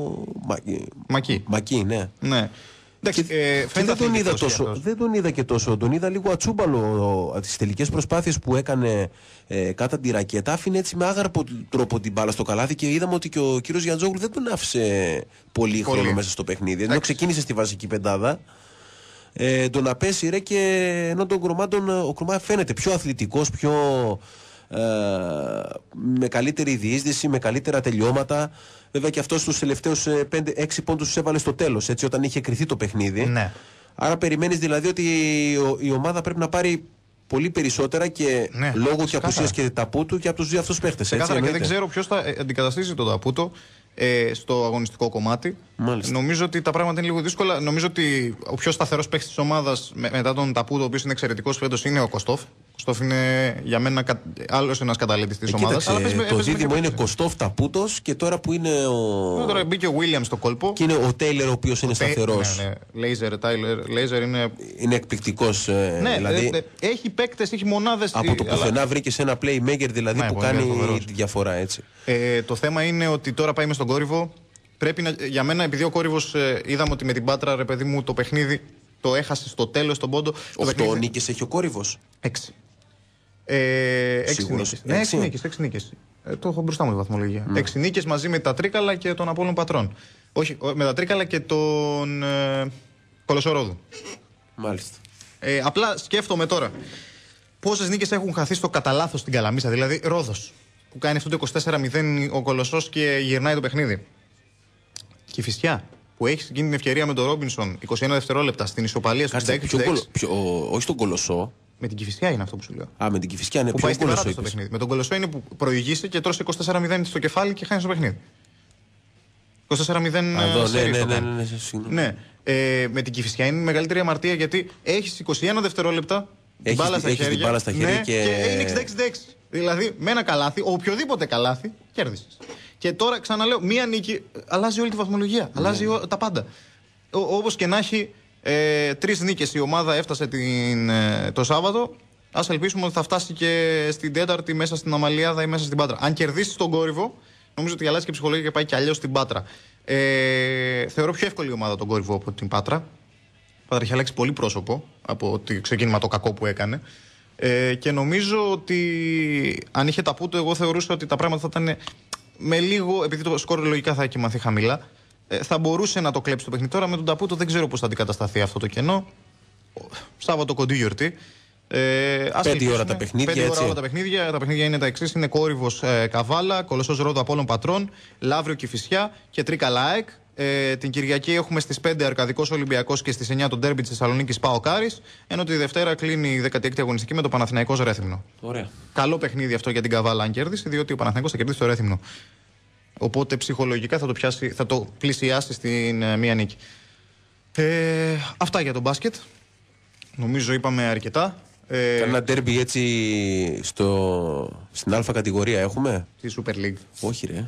Μακί. Μακί, ναι. ναι. Και, ε, και δεν, τον είδα τόσο, δεν τον είδα και τόσο. Τον είδα λίγο ατσούμπαλο τις τελικές προσπάθειες που έκανε ε, κάτω τη ρακέτα. Άφηνε έτσι με άγαρπο τρόπο την μπάλα στο καλάθι και είδαμε ότι και ο κύριος Γιατζόγλου δεν τον άφησε πολύ, πολύ. χρόνο μέσα στο παιχνίδι. Ενώ ξεκίνησε στη βασική πεντάδα. Ε, τον απέσυρε και ενώ τον Κρομά, τον, ο Κρομά φαίνεται πιο αθλητικός, πιο, ε, με καλύτερη διείσδυση, με καλύτερα τελειώματα. Βέβαια και αυτός τους τελευταίους έξι πόντους τους έβαλε στο τέλος, έτσι, όταν είχε κρυθεί το παιχνίδι. Ναι. Άρα περιμένεις δηλαδή ότι η ομάδα πρέπει να πάρει πολύ περισσότερα και ναι, λόγω και απουσίας και Ταπούτου και από τους δύο αυτούς παίχτες. Και δεν ξέρω ποιος θα αντικαταστήσει τον Ταπούτο ε, στο αγωνιστικό κομμάτι. Μάλιστα. Νομίζω ότι τα πράγματα είναι λίγο δύσκολα. Νομίζω ότι ο πιο σταθερός παίχτης της ομάδας με, μετά τον Ταπούτο, ο οποίος είναι εξαιρετικός φέτος, είναι ο Κωστόφ. Κωστόφ είναι για μένα άλλος ένας καταλήτης της ομάδας. Αλλά πες, το δίδυμο είναι Κωστόφ Ταπούτος και τώρα που είναι ο. Τώρα μπήκε ο Williams στο κόλπο. Και είναι ο Τέιλερ ο οποίος είναι σταθερός. Ναι, ναι. Λέιζερ, Τάιλερ, Λέιζερ είναι. Είναι εκπληκτικός. Ε, ναι, δηλαδή... ε, έχει παίκτες, έχει μονάδες. Από το πουθενά αλλά... βρήκε ένα playmaker δηλαδή ναι, που κάνει τη διαφορά έτσι. Ε, το θέμα είναι ότι τώρα πάει μες στον κόρυβο. Πρέπει να, για μένα, επειδή ο κόρυβος ε, είδαμε ότι με την Πάτρα, ρε παιδί μου, το παιχνίδι το έχασε στο τέλος τον πόντο. Οχτώ νίκες έχει ο κόρυβος. Έξι. Ε, έξι νίκες. Ναι, έξι νίκες. Έξι νίκες. Ε, το έχω μπροστά μου τη βαθμολογία. Mm. Έξι νίκες μαζί με τα Τρίκαλα και τον Απόλλων Πατρών. Όχι, με τα Τρίκαλα και τον ε, Κολοσσορόδου. Μάλιστα. Ε, απλά σκέφτομαι τώρα. πόσες νίκες έχουν χαθεί στο κατά λάθος στην Καλαμίσσα. Δηλαδή, Ρόδος, που κάνει αυτό το είκοσι τέσσερα μηδέν ο Κολοσσός και γυρνάει το παιχνίδι. Κηφισιά, που έχει εκείνη την ευκαιρία με τον Ρόμπινσον είκοσι ένα δευτερόλεπτα στην ισοπαλία στο εξήντα έξι. Όχι στον Κολοσσό. Με την Κηφισιά είναι αυτό που σου λέω. Α, με την Κηφισιά είναι που πάει στην Κολοσσό στο παιχνίδι. Με τον Κολοσσό είναι που προηγήσει και τρώσει είκοσι τέσσερα μηδέν στο κεφάλι και χάνει το παιχνίδι. είκοσι τέσσερα μηδέν ναι, ναι, ναι, ναι, ναι. Ε, με την Κηφισιά είναι η μεγαλύτερη αμαρτία γιατί έχει είκοσι ένα δευτερόλεπτα την μπάλα στα χέρια, την μπάλα στα χέρια ναι, και... και είναι εξήντα έξι έξι. Δηλαδή με ένα καλάθι, οποιοδήποτε καλάθι, κέρδισε. Και τώρα ξαναλέω, μία νίκη αλλάζει όλη τη βαθμολογία. Ναι. Αλλάζει ό, τα πάντα. Όπως και να έχει, ε, τρεις νίκες η ομάδα έφτασε την, ε, το Σάββατο. Ας ελπίσουμε ότι θα φτάσει και στην τέταρτη μέσα στην Αμαλιάδα ή μέσα στην Πάτρα. Αν κερδίσει τον Κόρυβο, νομίζω ότι αλλάζει και ψυχολογία και πάει και αλλιώς στην Πάτρα. Ε, θεωρώ πιο εύκολη η ομάδα τον Κόρυβο από την Πάτρα. Η Πάτρα έχει αλλάξει πολύ πρόσωπο από το ξεκίνημα το κακό που έκανε. Ε, και νομίζω ότι αν είχε ταπούτο, εγώ θεωρούσα ότι τα πράγματα θα ήταν με λίγο, επειδή το σκορ λογικά θα κοιμαθεί χαμηλά, ε, θα μπορούσε να το κλέψει το παιχνίδι. Τώρα με τον ταπούτο δεν ξέρω πώς θα αντικατασταθεί αυτό το κενό. Σάββατο κοντή γιορτή. Ε, πέντε ώρα τα παιχνίδια. Πέντε ώρα όλα τα παιχνίδια. Τα παιχνίδια είναι τα εξής: είναι Κόρυβος ε, Καβάλα, Κολοσσός Ρόδο Απόλλων Πατρών, Λαύριο Κηφισιά και Τρίκαλα ΑΕΚ. Ε, την Κυριακή έχουμε στις πέντε Αρκαδικός Ολυμπιακός και στις εννιά το ντέρμπι της Θεσσαλονίκης ΠΑΟΚ Άρης. Ενώ τη Δευτέρα κλείνει η δέκατη έκτη αγωνιστική με το Παναθηναϊκός Ρέθυμνο. Ωραία. Καλό παιχνίδι αυτό για την Καβάλα, αν κέρδισε, διότι ο Παναθηναϊκός θα κερδίσει το Ρέθυμνο. Οπότε ψυχολογικά θα το, πιάσει, θα το πλησιάσει στην ε, μία νίκη. Ε, αυτά για το μπάσκετ. Νομίζω είπαμε αρκετά. Ε, Κάνα ντέρμπι έτσι στο... στην Α κατηγορία έχουμε. Στη Super League. Όχι ρε.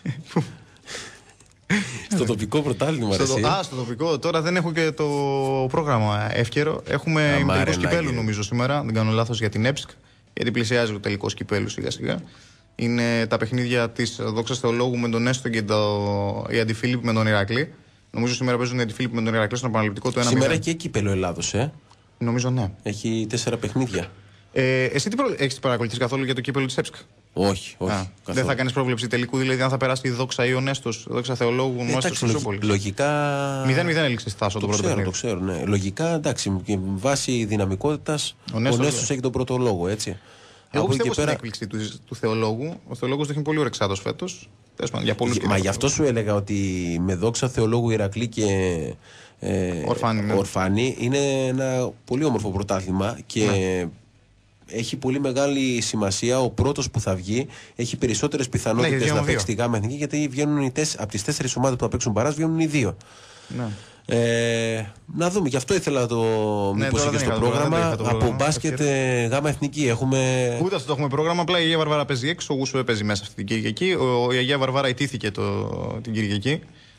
Στο τοπικό πρωτάθλημα. Στο, α, στο τοπικό. Τώρα δεν έχω και το πρόγραμμα εύκαιρο. Έχουμε τελικό κυπέλου νομίζω σήμερα. Δεν κάνω λάθος για την ΕΠΣΚ. Γιατί πλησιάζει το τελικό κυπέλου σιγά σιγά. Είναι τα παιχνίδια της Δόξας Θεολόγου με τον Έστο και το... η Αντιφίλιπ με τον Ηρακλή. Νομίζω σήμερα παίζουν η Αντιφίλιπ με τον Ηρακλή στον επαναληπτικό του ένα μηδέν. Σήμερα και κύπελο Ελλάδος, ε. Νομίζω ναι. Έχει τέσσερα παιχνίδια. Ε, εσύ τι προ... έχεις παρακολουθήσει καθόλου για το κύπελο της ΕΠΣΚ? Όχι, όχι. Α, δεν θα κάνεις πρόβλεψη τελικού, δηλαδή αν θα περάσει η Δόξα ή ο Νέστος, Δόξα Θεολόγου, ο Νέστος Χρυσόπολης. Λογικά. μηδέν μηδέν έληξε Στάσο το, το πρώτο παιχνίδι. Το ξέρω, ναι. Λογικά εντάξει, και βάσει δυναμικότητας ο Νέστος έχει τον πρώτο λόγο, έτσι. Εγώ πιστεύω στην πέρα... έκπληξη του, του Θεολόγου. Ο Θεολόγος δείχνει πολύ ωρεξάτος φέτος. Για Μα γι' αυτό σου έλεγα ότι με Δόξα Θεολόγου, Ηρακλή και ε, Ορφάνη, ναι. Ορφάνη είναι ένα πολύ όμορφο πρωτάθλημα και ναι. Έχει πολύ μεγάλη σημασία ο πρώτος που θα βγει. Έχει περισσότερες πιθανότητες ναι, να παίξει τη Γάμα Εθνική, γιατί βγαίνουν οι τέσ... από τις τέσσερις ομάδες που θα παίξουν παράς βγαίνουν οι δύο. Ναι. Ε, να δούμε, γι' αυτό ήθελα το ναι, μήπως είχε στο πρόγραμμα. Το από πρόγραμμα. Μπάσκετ ε, Γάμα Εθνική έχουμε. Ούτε αυτό το έχουμε πρόγραμμα. Απλά η Αγία Βαρβάρα παίζει έξω, ο Γούσου παίζει μέσα αυτή την Κυριακή. Ο, η Αγία Βαρβάρα ιτήθηκε το, την Κυριακή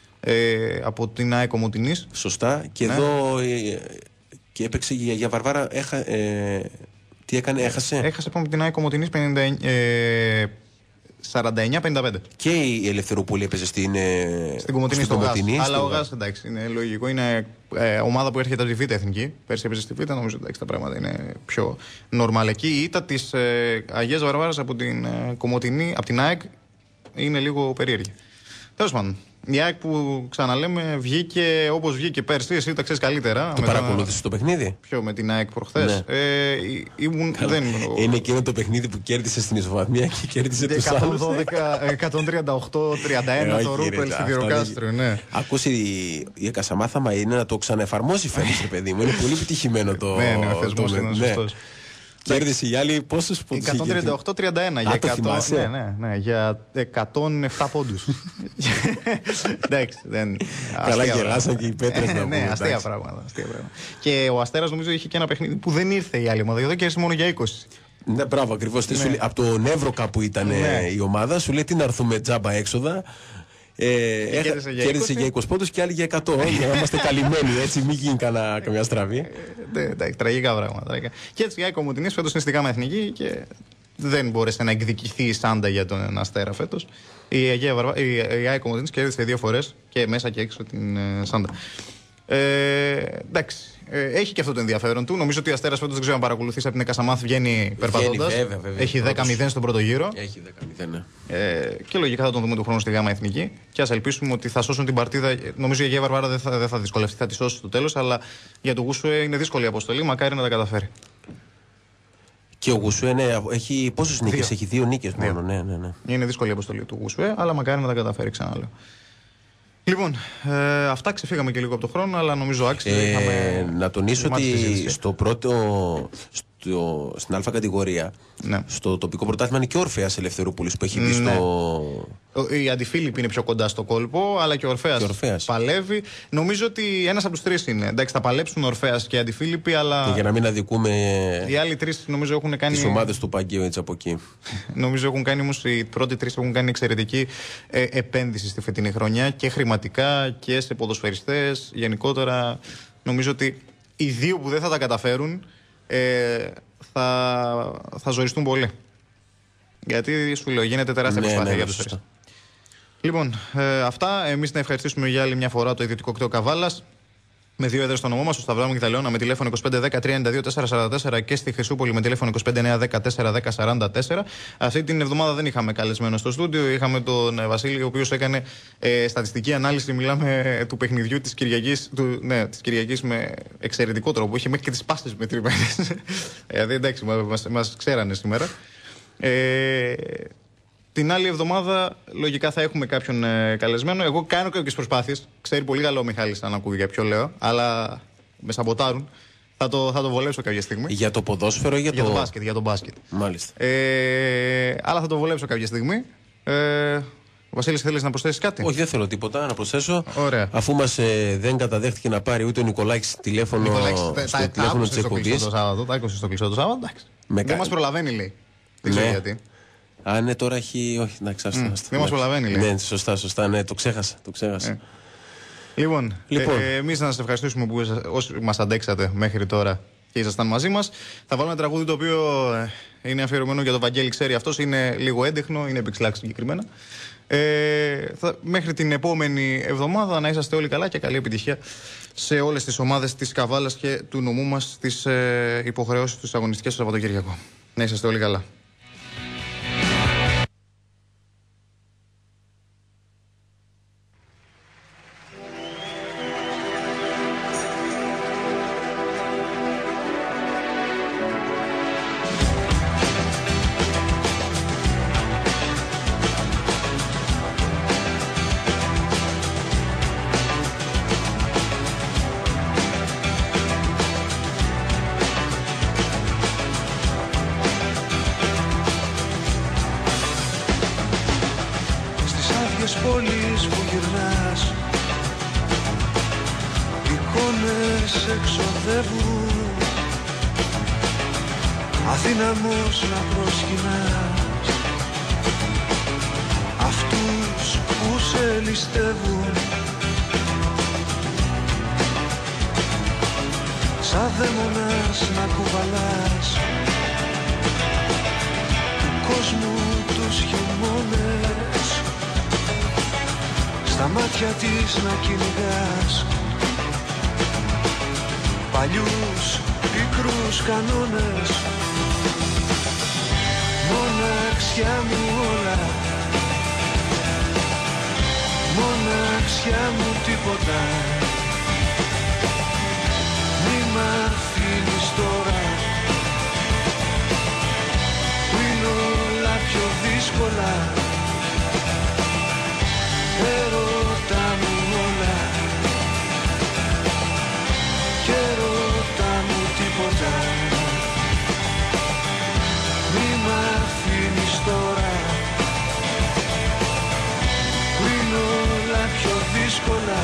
ε, από την ΑΕΚ Κομοτηνής. Σωστά. Και ναι. εδώ ε, και έπαιξε η Αγία Βαρβάρα. Έχα, ε, τι έκανε, έχασε. Έχασε από την ΑΕΚ Κομοτηνής πενήντα εννιά. Ε, σαράντα εννιά πενήντα πέντε. Και η Ελευθερούπολη έπαιζε στην, στην Κομοτηνή, στο Γάζ. Αλλά ο Γάζ εντάξει, είναι λογικό. Είναι ε, ομάδα που έρχεται από τη Β' Εθνική. Πέρσι έπαιζε στη Β', νομίζω εντάξει, τα πράγματα είναι πιο νορμάλ εκεί. Η ήττα τη ε, Αγίας Βαρβάρας από την ε, Κομοτηνή, από την ΑΕΚ, είναι λίγο περίεργη. Τέλος πάντων. Η ΑΕΚ που ξαναλέμε βγήκε όπως βγήκε πέρσι, εσύ τα ξέρεις καλύτερα. Το παρακολούθησες το παιχνίδι? Ποιο, με την ΑΕΚ προχθές? Ναι. Ε, ήμουν, δεν... Είναι εκείνο το παιχνίδι που κέρδισε στην ισοβαθμία και κέρδισε τους άλλους. εκατόν τριάντα οκτώ τριάντα ένα το Ρούπελ στη Διεροκάστρο. Ναι. Ακούσει η Εκασαμάθαμα είναι να το ξαναεφαρμόσει φέτος, ρε παιδί μου. Είναι πολύ επιτυχημένο το. Ναι, ναι, ο θεσμός είναι σωστός. Κέρδισε η άλλη πόσους πόντους? εκατόν τριάντα οκτώ τριάντα ένα. Για, εκατό, ναι, ναι, ναι, για εκατόν επτά πόντους. Εντάξει, δεν. Καλά γελάσαν και οι πέτρες να πούμε. Ναι, αστεία πράγματα. Και ο Αστέρας νομίζω είχε και ένα παιχνίδι που δεν ήρθε η άλλη ομάδα. Εδώ κέρδισε μόνο για είκοσι. Ναι, μπράβο, ακριβώς. Από τον Εύρωκα που ήταν η ομάδα, σου λέει τι να έρθουμε τζάμπα έξοδα. Ε, κέρδισε για, κέρδισε για είκοσι πόντους και άλλοι για εκατό. Για να είμαστε καλυμμένοι, έτσι, μην γίνει κανένα, καμιά στραβή. Εντάξει, τραγικά πράγματα. Και έτσι η ΑΕΚ Κομοτηνής φέτος είναι στη Γάμα Εθνική και δεν μπόρεσε να εκδικηθεί η Σάντα για τον Αστέρα φέτος. Η ΑΕΚ Κομοτηνής κέρδισε δύο φορές και μέσα και έξω την Σάντα. Ε, εντάξει. Ε, έχει και αυτό το ενδιαφέρον του. Νομίζω ότι ο Αστέρας φέτος, δεν ξέρω αν παρακολουθήσει, από την Εκασαμάθ βγαίνει περπατώντας. Έχει δέκα μηδέν στον πρώτο γύρο. Έχει δέκα μηδέν, ναι. Ε, και λογικά θα τον δούμε του χρόνου στη Γάμα Εθνική. Και ας ελπίσουμε ότι θα σώσουν την παρτίδα. Νομίζω η Αγία Βαρβάρα δεν θα, δεν θα δυσκολευτεί, θα τη σώσει στο τέλος. Αλλά για τον Γούσου είναι δύσκολη η αποστολή. Μακάρι να τα καταφέρει. Και ο Γουσουέ, ναι, έχει πόσες νίκες, έχει δύο νίκες μόνο. Ναι, ναι, ναι. Είναι δύσκολη η αποστολή του Γουσουέ, αλλά μακάρι να τα καταφέρει, ξαναλέω. Λοιπόν, ε, αυτά ξεφύγαμε και λίγο από το χρόνο, αλλά νομίζω άξιζε. Ε, είχαμε... Να τονίσω ότι στο πρώτο, στο, στην Α κατηγορία, ναι. στο τοπικό πρωτάθλημα είναι και ο Ορφέας Ελευθερούπολης που έχει μπει ναι. στο. Η Αντιφίλιππη είναι πιο κοντά στο κόλπο, αλλά και ο Ορφέας, και Ορφέας. παλεύει. Νομίζω ότι ένας από τους τρεις είναι. Εντάξει, θα παλέψουν ο Ορφέας και η Αντιφίλιππη, αλλά. Και για να μην αδικούμε. Οι άλλοι τρεις νομίζω έχουν κάνει. Τις ομάδες του Παγκαίου έτσι από εκεί. Νομίζω έχουν κάνει όμως οι πρώτοι τρεις έχουν κάνει εξαιρετική ε, επένδυση στη φετινή χρονιά και χρηματικά και σε ποδοσφαιριστές. Γενικότερα νομίζω ότι οι δύο που δεν θα τα καταφέρουν ε, θα, θα ζοριστούν πολύ. Γιατί σου λέω, γίνεται τεράστια ναι, προσπάθεια ναι, για τους τρεις. Λοιπόν, ε, αυτά. Εμείς να ευχαριστήσουμε για άλλη μια φορά το ιδιωτικό κτέο Καβάλας. Με δύο έδρες στο νομό μας, στο Σταυράμι και τα Λεώνα, με τηλέφωνο είκοσι πέντε δέκα τριάντα δύο τετρακόσια σαράντα τέσσερα και στη Χρυσούπολη με τηλέφωνο είκοσι πέντε εννιά δέκα τέσσερα δέκα σαράντα τέσσερα. Αυτή την εβδομάδα δεν είχαμε καλεσμένο στο στούντιο. Είχαμε τον Βασίλη, ο οποίος έκανε ε, στατιστική ανάλυση. Μιλάμε του παιχνιδιού της Κυριακής, του, ναι, της Κυριακής με εξαιρετικό τρόπο. Είχε μέχρι και τις πάσες μετρημένες. Δηλαδή εντάξει, μας, μας ξέρανε σήμερα. Ε, την άλλη εβδομάδα λογικά θα έχουμε κάποιον ε, καλεσμένο. Εγώ κάνω κάποιες προσπάθειες. Ξέρει πολύ καλό ο Μιχάλης αν ακούει για ποιο λέω, αλλά με σαμποτάρουν. Θα το, θα το βολέψω κάποια στιγμή. Για το ποδόσφαιρο ή για, για το... το μπάσκετ? Για το μπάσκετ. Μάλιστα. Ε, αλλά θα το βολέψω κάποια στιγμή. Ε, Βασίλης, θέλεις να προσθέσεις κάτι? Όχι, δεν θέλω τίποτα να προσθέσω. Ωραία. Αφού μας ε, δεν καταδέχτηκε να πάρει ούτε ο Νικολάκης τηλέφωνο, Νικολάκης, στο τα, τα, τηλέφωνο της εκπομπής. Τα άκουσε στο κλειστό το Σάββατο. Δεν κα... μας προλαβαίνει, λέει. Δεν ξέρω γιατί. Α, ναι, τώρα έχει. Όχι, εντάξει, άστα. Mm, δεν μας προλαβαίνει, λέει. Ναι, σωστά, σωστά. Ναι, το ξέχασα. Το ξέχασα. Ε. Λοιπόν, λοιπόν. Ε, εμείς να σας ευχαριστήσουμε που όσοι μας αντέξατε μέχρι τώρα και ήσασταν μαζί μας. Θα βάλουμε ένα τραγούδι το οποίο είναι αφιερωμένο για τον Βαγγέλη, ξέρει αυτός. Είναι λίγο έντεχνο, είναι επεξλάξη συγκεκριμένα. Ε, θα, μέχρι την επόμενη εβδομάδα να είσαστε όλοι καλά και καλή επιτυχία σε όλες τις ομάδες της Καβάλας και του νομού μας στις ε, υποχρεώσεις τους αγωνιστικές στο Σαββατοκύριακο. Να είσαστε όλοι καλά. Αδύναμος να προσκυνάς αυτούς που σε ληστεύουν, σαν δαίμονας να κουβαλάς του κόσμου τους χειμώνες, στα μάτια της να κυνηγάς παλιούς πικρούς κανόνες. Μοναξιά μου όλα, μοναξιά μου τίποτα. Μη μ' αφήνεις τώρα που είναι όλα πιο δύσκολα. Έρωτα μου όλα και έρωτα μου τίποτα. Μη μ' αφήνεις τώρα που είναι όλα πιο δύσκολα.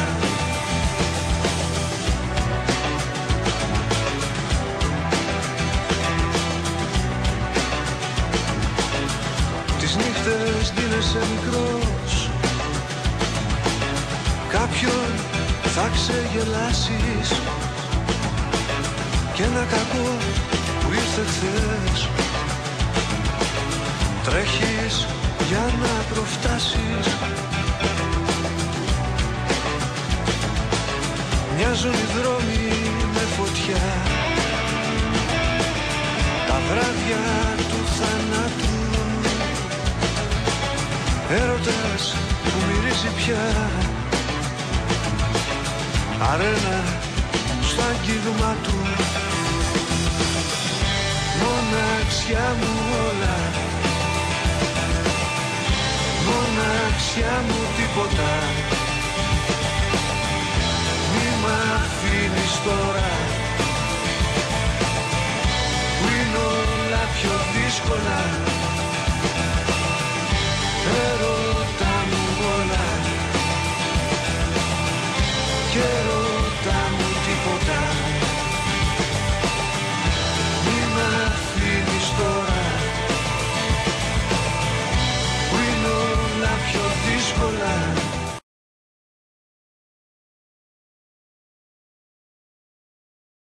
Τις νύχτες δίνεσαι μικρός, κάποιον θα ξεγελάσεις και ένα κακό που ήρθε χθες. Τρέχεις για να προφτάσεις, μοιάζουν οι δρόμοι με φωτιά, τα βράδια του θανάτου. Έρωτας που μυρίζει πια αρένα στο αγγίγμα του. μοναξιά μου όλα, μοναξιά μου